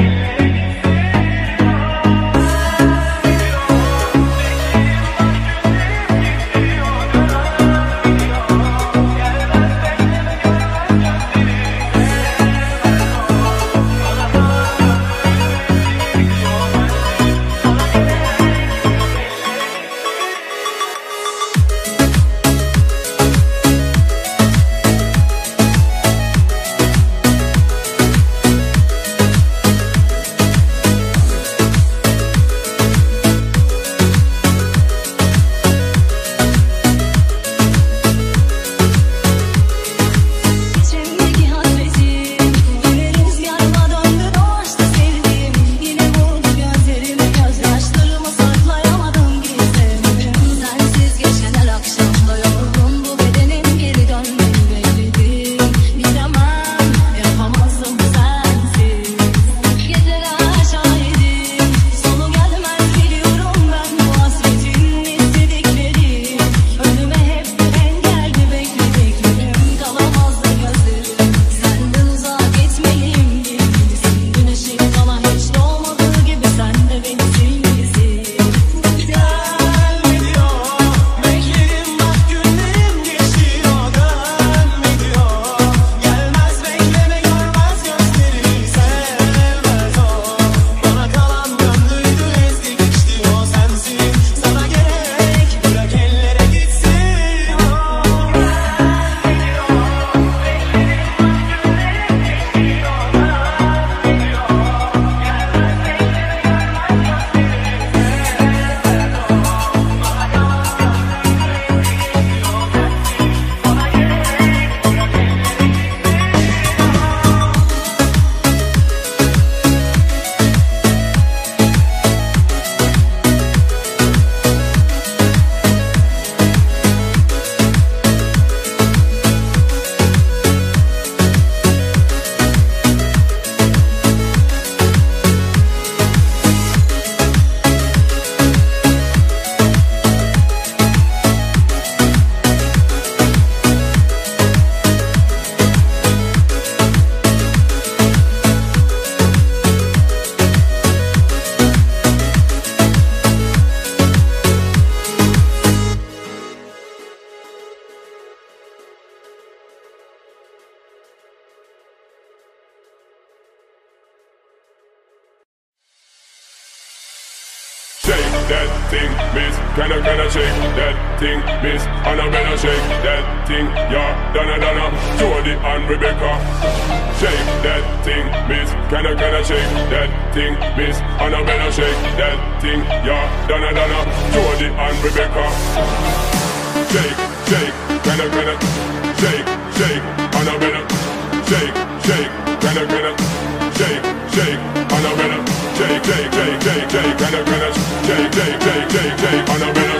İçimdeki hasretim yine rüzgarıma döndü dolaştı sevdiğim. Yine vurdu gözlerime gözyaşlarımı saklayamadım gizlemedim. Sensiz geçen her akşamda yorgun bu bedenim geri dönmeni bekledim. Gidemem yapamazdım sensiz. Geceler şahidim sonu gelmez biliyorum ben bu hasretin istedikleri. Önüme hep bir engeldi beklediklerim, kalamazdı gözlerim. Senden uzağa gitmeliyim bilmelisin. Güneşin bana hiç doğmadığı gibi sen de beni silmelisin. Gelme diyor, bekledim bak günlerim geçti o dönme diyor. Gelmez bekleme görmez gözleri sevmez o. Bana kalan gönlüydü ezdi geçti o sensin. Sana gerek bırak ellere gitsin o. Gelme diyor, bekledim bak günlerim geçti o dönme diyor. Gelmez bekleme görmez gözleri Shake that thing, miss. Can I shake that thing, miss? Annabella, shake that thing, yeah. Donna, Jody and Rebecca. Shake that thing, miss. Can I shake that thing, miss? Annabella, shake that thing, yeah. Donna, Jody and Rebecca. Shake, can I shake, Annabella. Shake, can I shake, Annabella. Shake, can I shake, Annabella.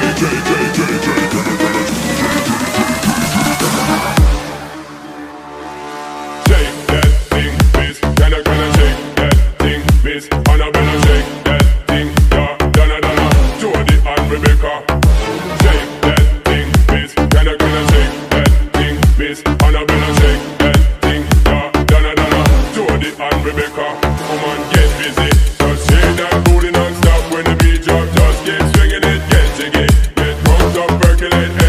Shake that thing, miss. Can I shake that thing, miss? Annabella, shake that thing, yeah. Donna, Jody and Rebecca. Shake that thing, miss. Can I shake that thing, miss? Annabella, shake that thing, yeah. Donna, Jody and Rebecca. Come on, get busy. Just shake that booty non-stop when the beat drop. Just keep swinging it, get jiggy. Get drunk up, percolate.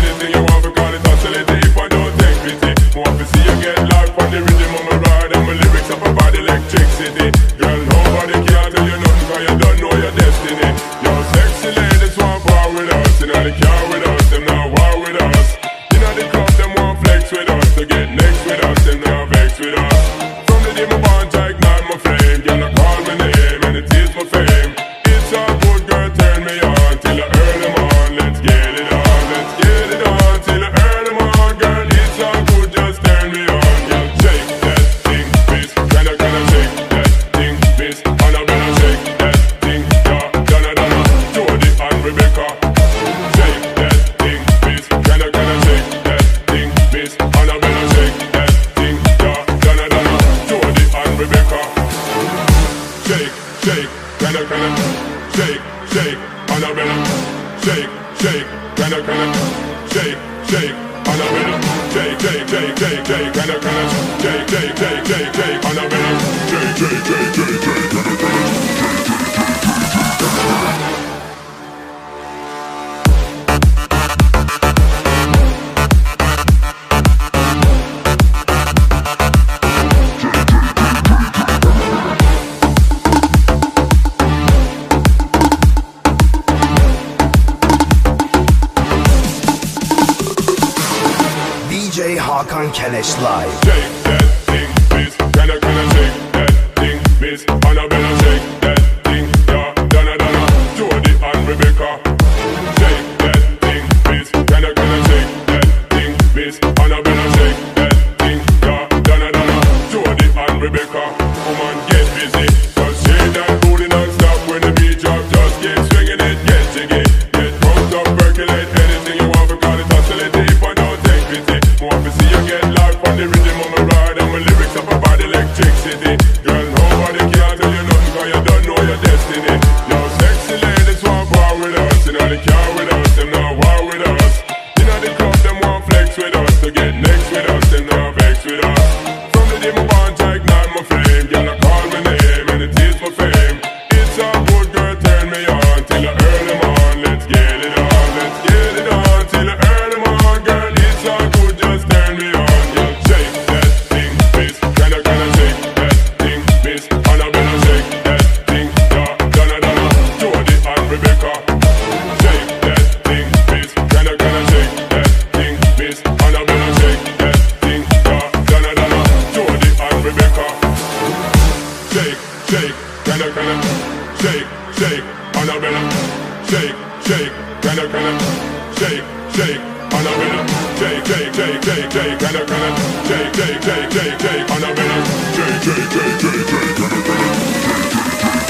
shake, shake, Annabella, shake, shake, shake, shake, shake, kinda, shake, shake, shake, shake, shake, Annabella, shake, shake, shake, shake, shake, DJ Hakan Keleş Live. shake that thing, miss, kinda, shake that thing, miss, Annabella, shake that thing, yeah, Donna, Donna, Jody and Rebecca, shake that thing, miss, kinda, shake that thing, miss, Annabella, shake that thing, yeah, Donna, Donna, Jody and Rebecca, woman, get busy, just shake that booty non-stop when the beat drop, just keep swinging it, get jiggy, get pumped up, percolate anything you want, because it's oscillating, if I don't take pity, want to see you get live on the rhythm of my ride, and my lyrics up about electricity, girl, nobody can tell you nothing, cause you don't know your destiny, yo, sexy ladies want war with us, you know they care with us, them not war with us, you know the club, them want flex with us, to get next with us, them not vex with us, from the day my bond, I ignite my flame, girl, I call my name, and it is my fame, it's a good girl, turn me on, till I earn them on, let's get it on, till I earn them on, girl, it's all good, just turn me on, yo, shake that thing, miss, kinda, shake that thing, miss, Annabella, shake that thing, yeah, Donna, Donna, Jody and Rebecca, shake that thing, miss, kinda, shake that thing, miss, Annabella, shake that thing, yeah, Donna, Donna, Jody and Rebecca, shake, shake, kinda, shake, shake, Annabella, shake, shake, kinda, shake, shake, Annabella, shake, shake, shake, shake, shake, kinda, shake, shake, shake, shake, shake, Annabella, shake, shake, shake, shake, shake, kinda,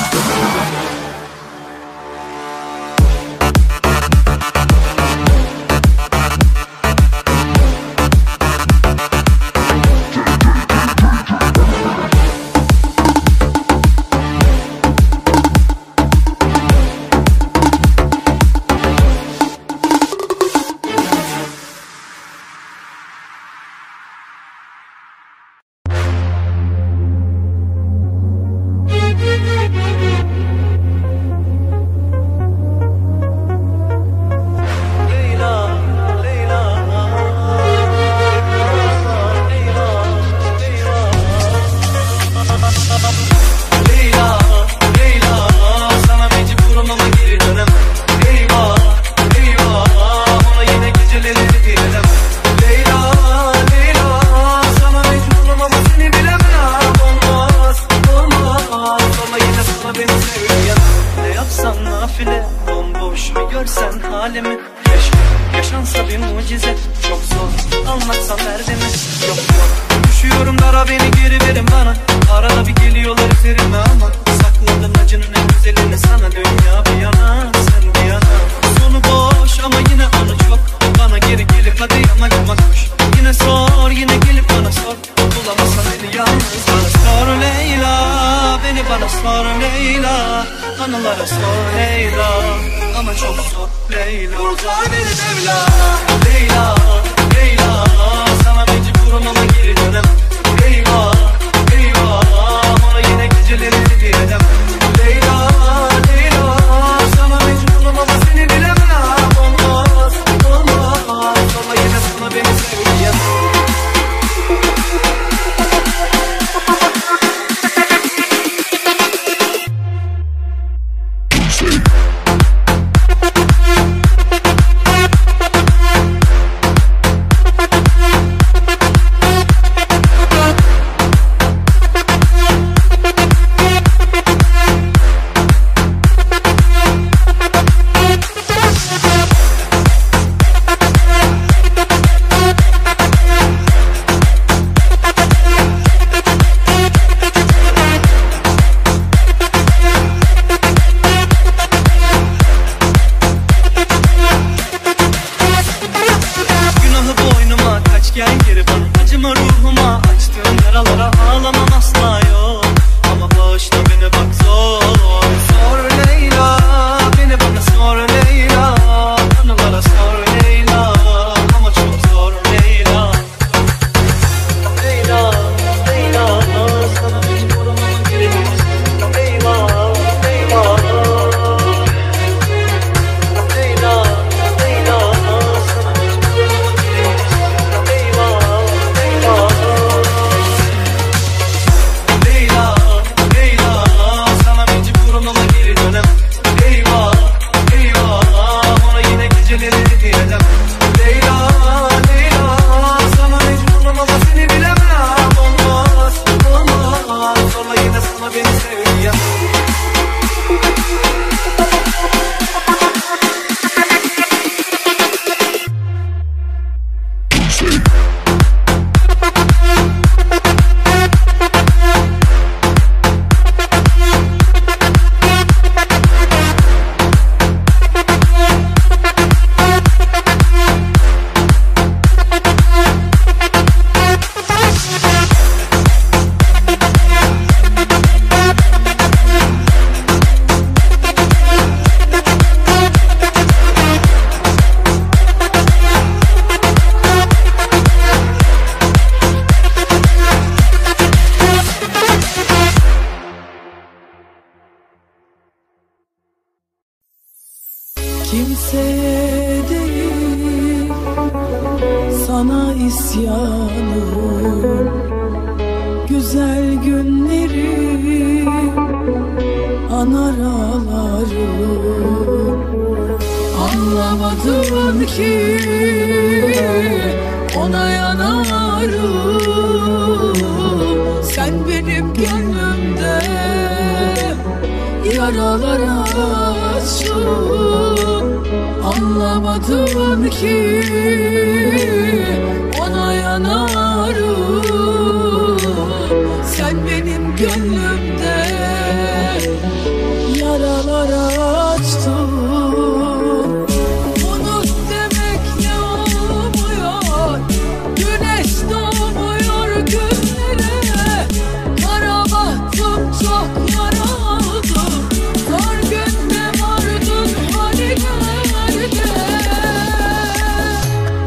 yaşansa bir mucize, çok zor anlatsam derdimi. Yok yok, düşüyorum dara, beni geri verin bana. Arada bir geliyorlar üzerime ama sakladım acının en güzelini sana. Dünya bir yana, sen bir yana. Sonu boş ama yine anı çok. Bana geri gelip hadi yana koş. Yine sor, yine gelip bana sor. Bulamazsan beni yalnız bana sor Leyla. Beni bana sor Leyla. Anılara sor Leyla. Ama çok zor Leyla. Kurtar beni Mevla. Leyla, Leyla. Sana mecburum ama geri dönemem. Eyvah, eyvah. Ona yine geceleri diyemem. Leyla, Leyla. Sana mecburum ama seni bilemem. Olmaz, olmaz. Ama yine sana beni sevmeyemem. Gel geri bana, acıma ruhuma, açtığım yaralara ağlamam asla yok. Ama bağışla beni bak zor. Sor Leyla, beni bana sor Leyla. Anılara sor Leyla. sana isyanım. Güzel günleri anar ağlarım. Anlamadım ki ona yanarım. Sen benim gönlümde yaralar açtın. Anlamadım ki ona yanarım. Sen benim gönlümde yaralar açtın. Unut demek ne olmuyor, güneş doğmuyor günlere. Kara bahtım çok yaraldım, zor günde vardın hani nerede?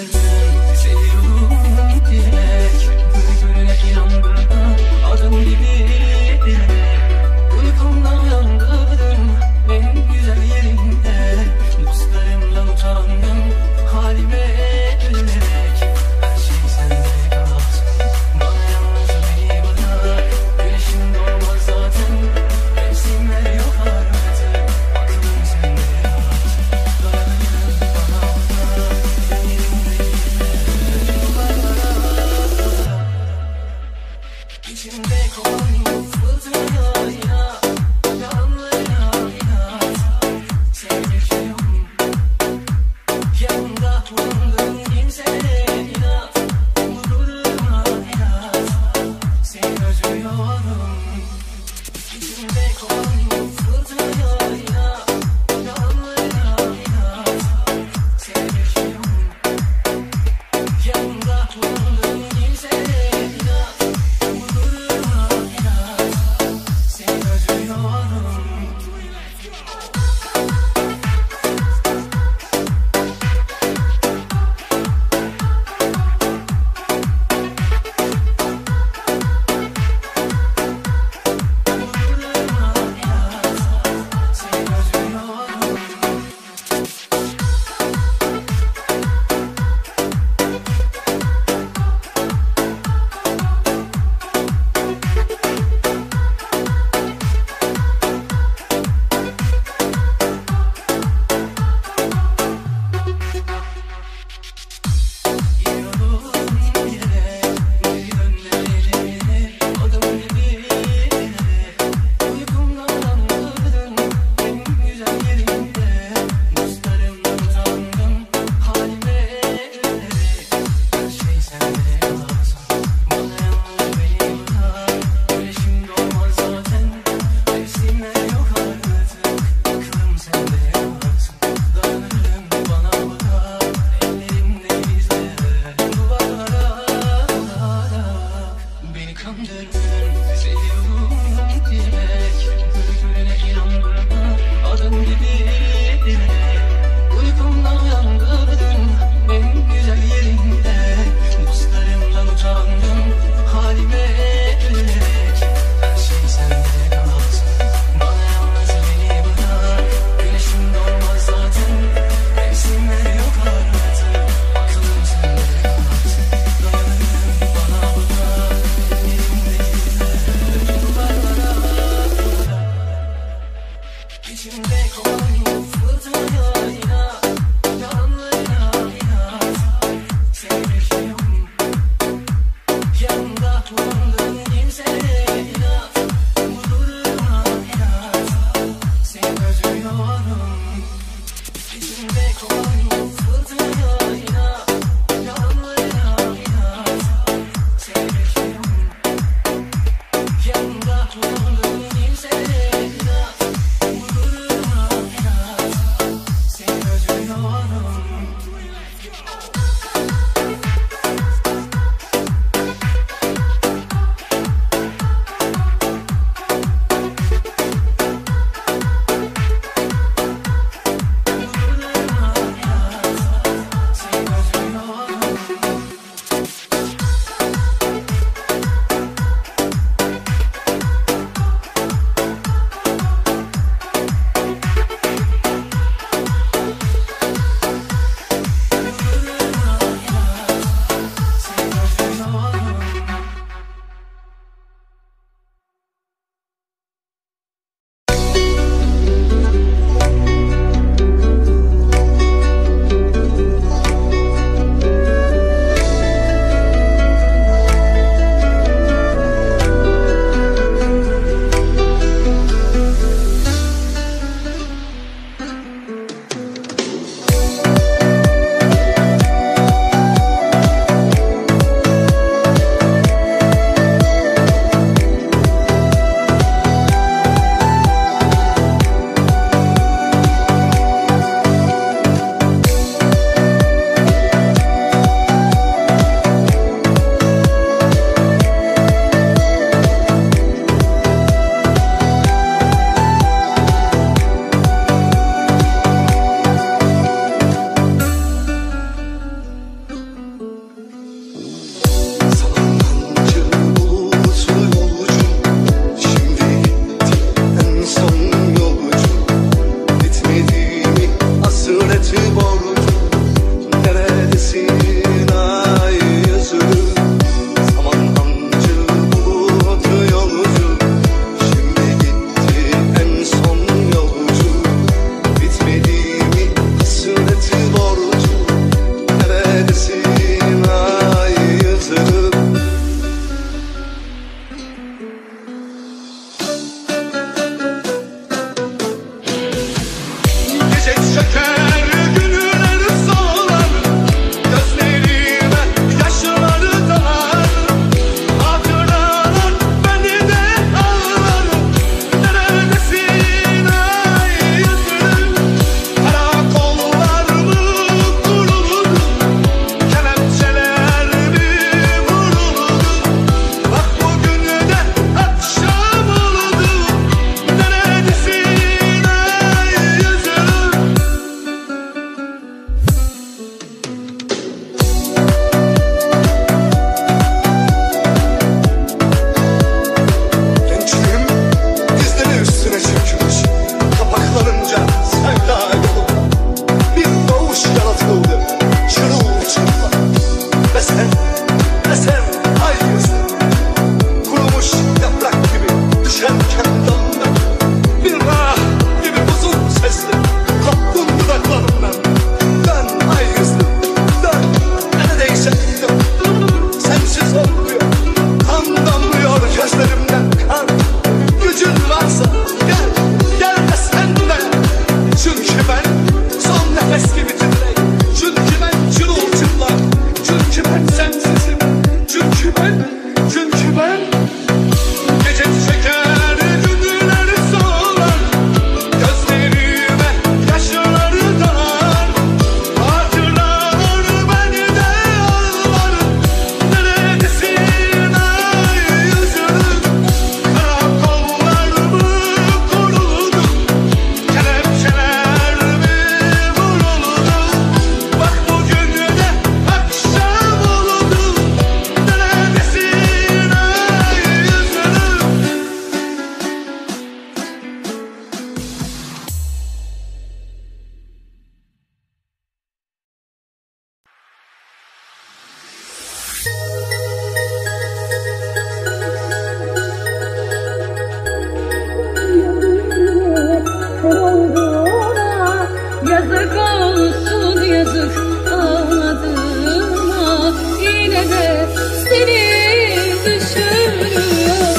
Seviyorum diyerek Gülgülüne inandırdım adım gibi bilerek Uykumdan uyandırdım en güzel yerinde Dostlarımdan utandım halime üzülerek Her şey sende kalsın bana yalnız beni bırak Güneşin doğmaz zaten mevsimler yok artık Aklım sende İçimde kovan fırtınayla Yazık olsun yazık ağladıma, yine de seni düşünüyorum.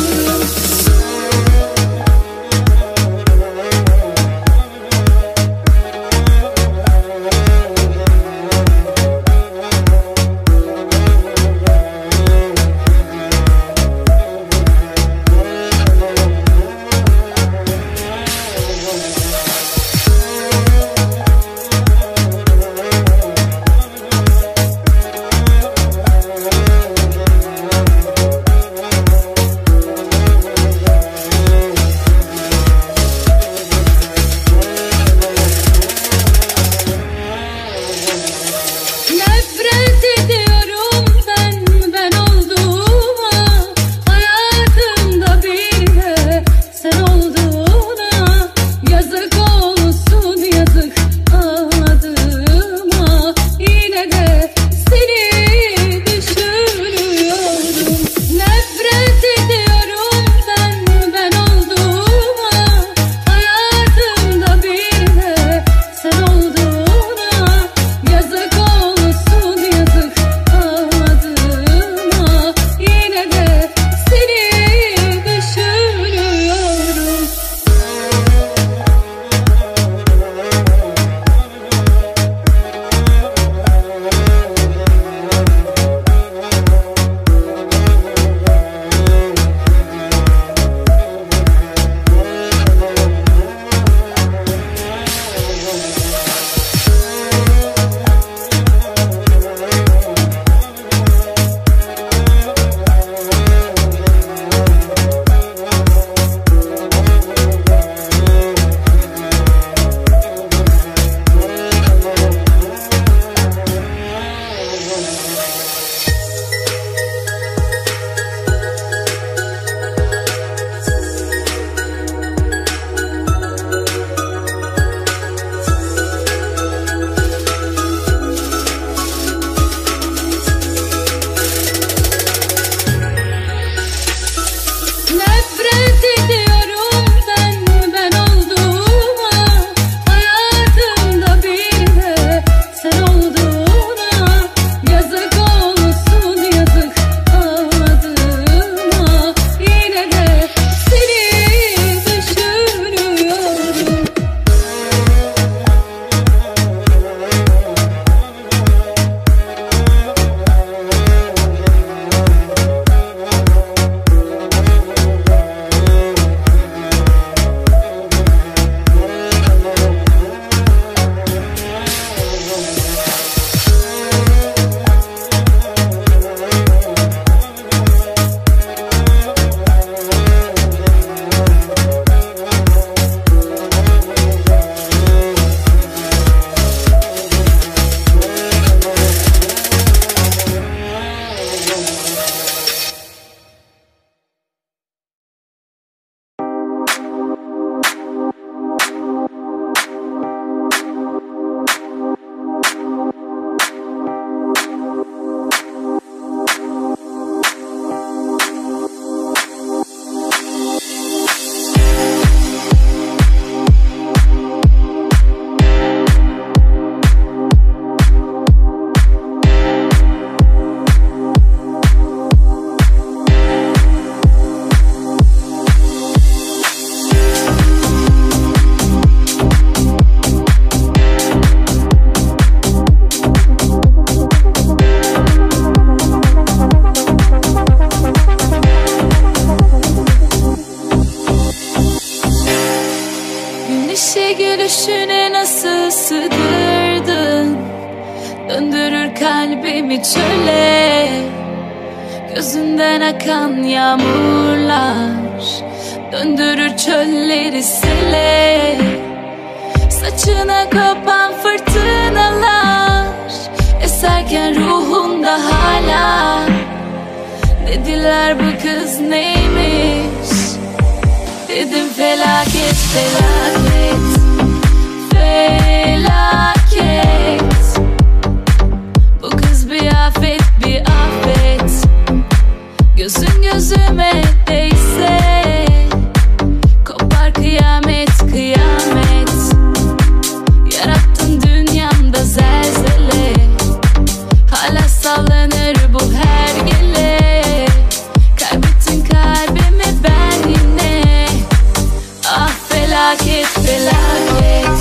gülüşüne nasıl sığdırdın, döndürür kalbimi çöle. Gözünden akan yağmurlar döndürür çölleri sele. Saçına kopan fırtınalar eserken ruhunda hala. Dediler bu kız neymiş, dedim felaket felaket felaket. Bu kız bir afet bir afet. sallanır bu her gele. Kaybettin kalbimi ben yine. Ah felaket felaket.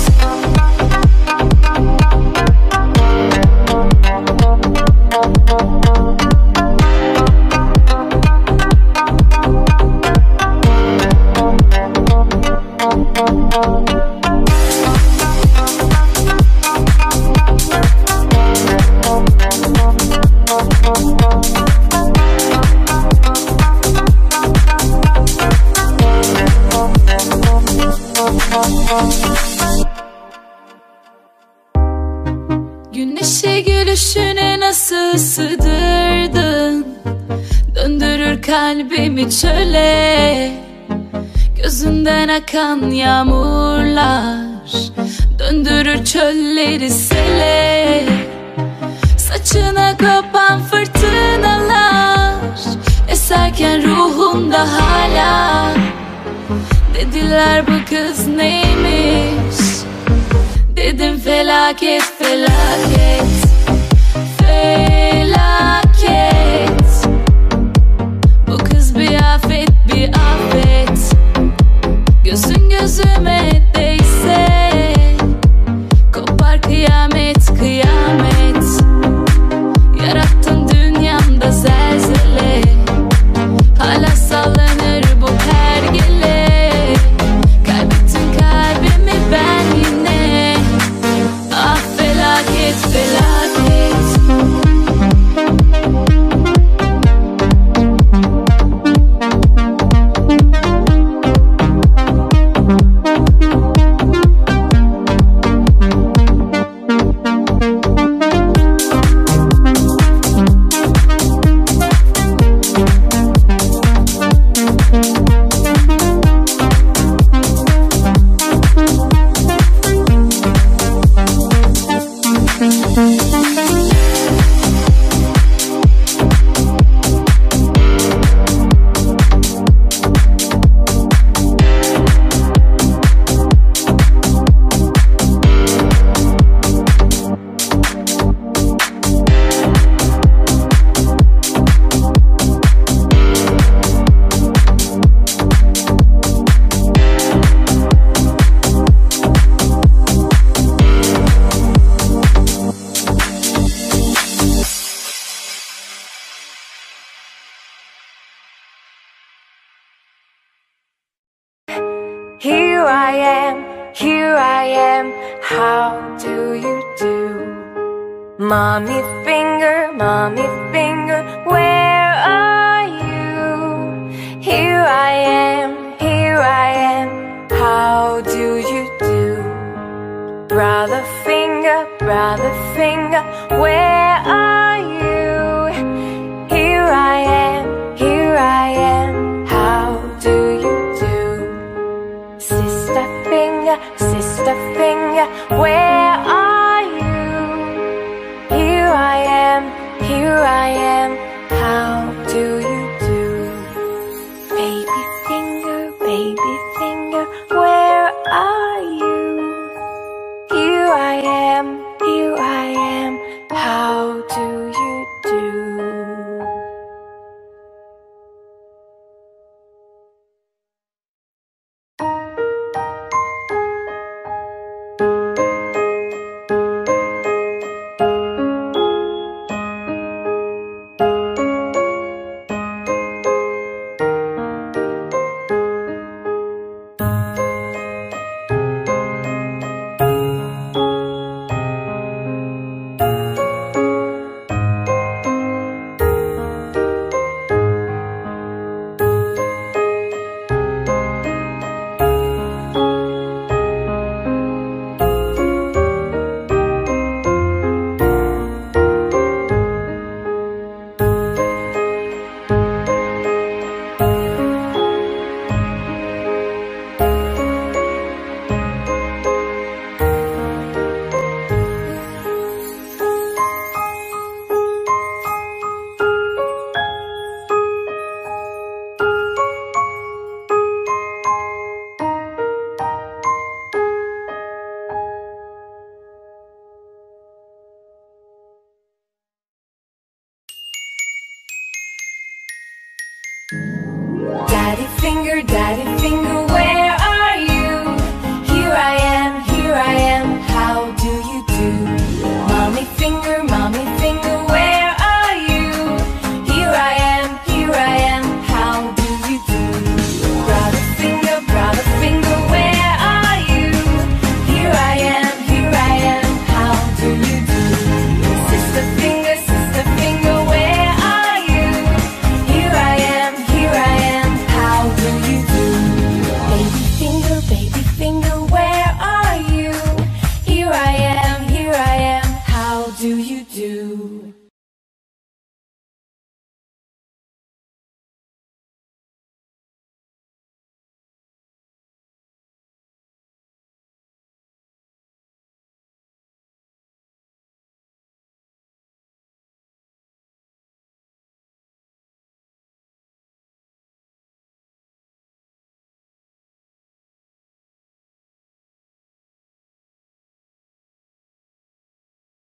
Güneşe gülüşüne nasıl sığdırdın, döndürür kalbimi çöle. Gözünden akan yağmurlar döndürür çölleri sele. Saçına kopan fırtınalar eserken ruhumda hala. Dediler bu kız neymiş, dedim felaket felaket. Felaket. Bu kız bir afet bir afet. Gözün gözüme değse kopar kıyamet kıyamet. Yarattın dünyamda zelzele. Hala sallanır bu pergele. Kaybettin kalbimi ben yine. Ah felaket felaket. Here I am, how do you do? Mommy finger, where are you? Here I am, how do you do? Brother finger, where are you? Here I am, how do you do? Sister finger, where are you? Here I am, how do you do? Baby finger, where are you? Here I am, how do you do? Daddy finger, daddy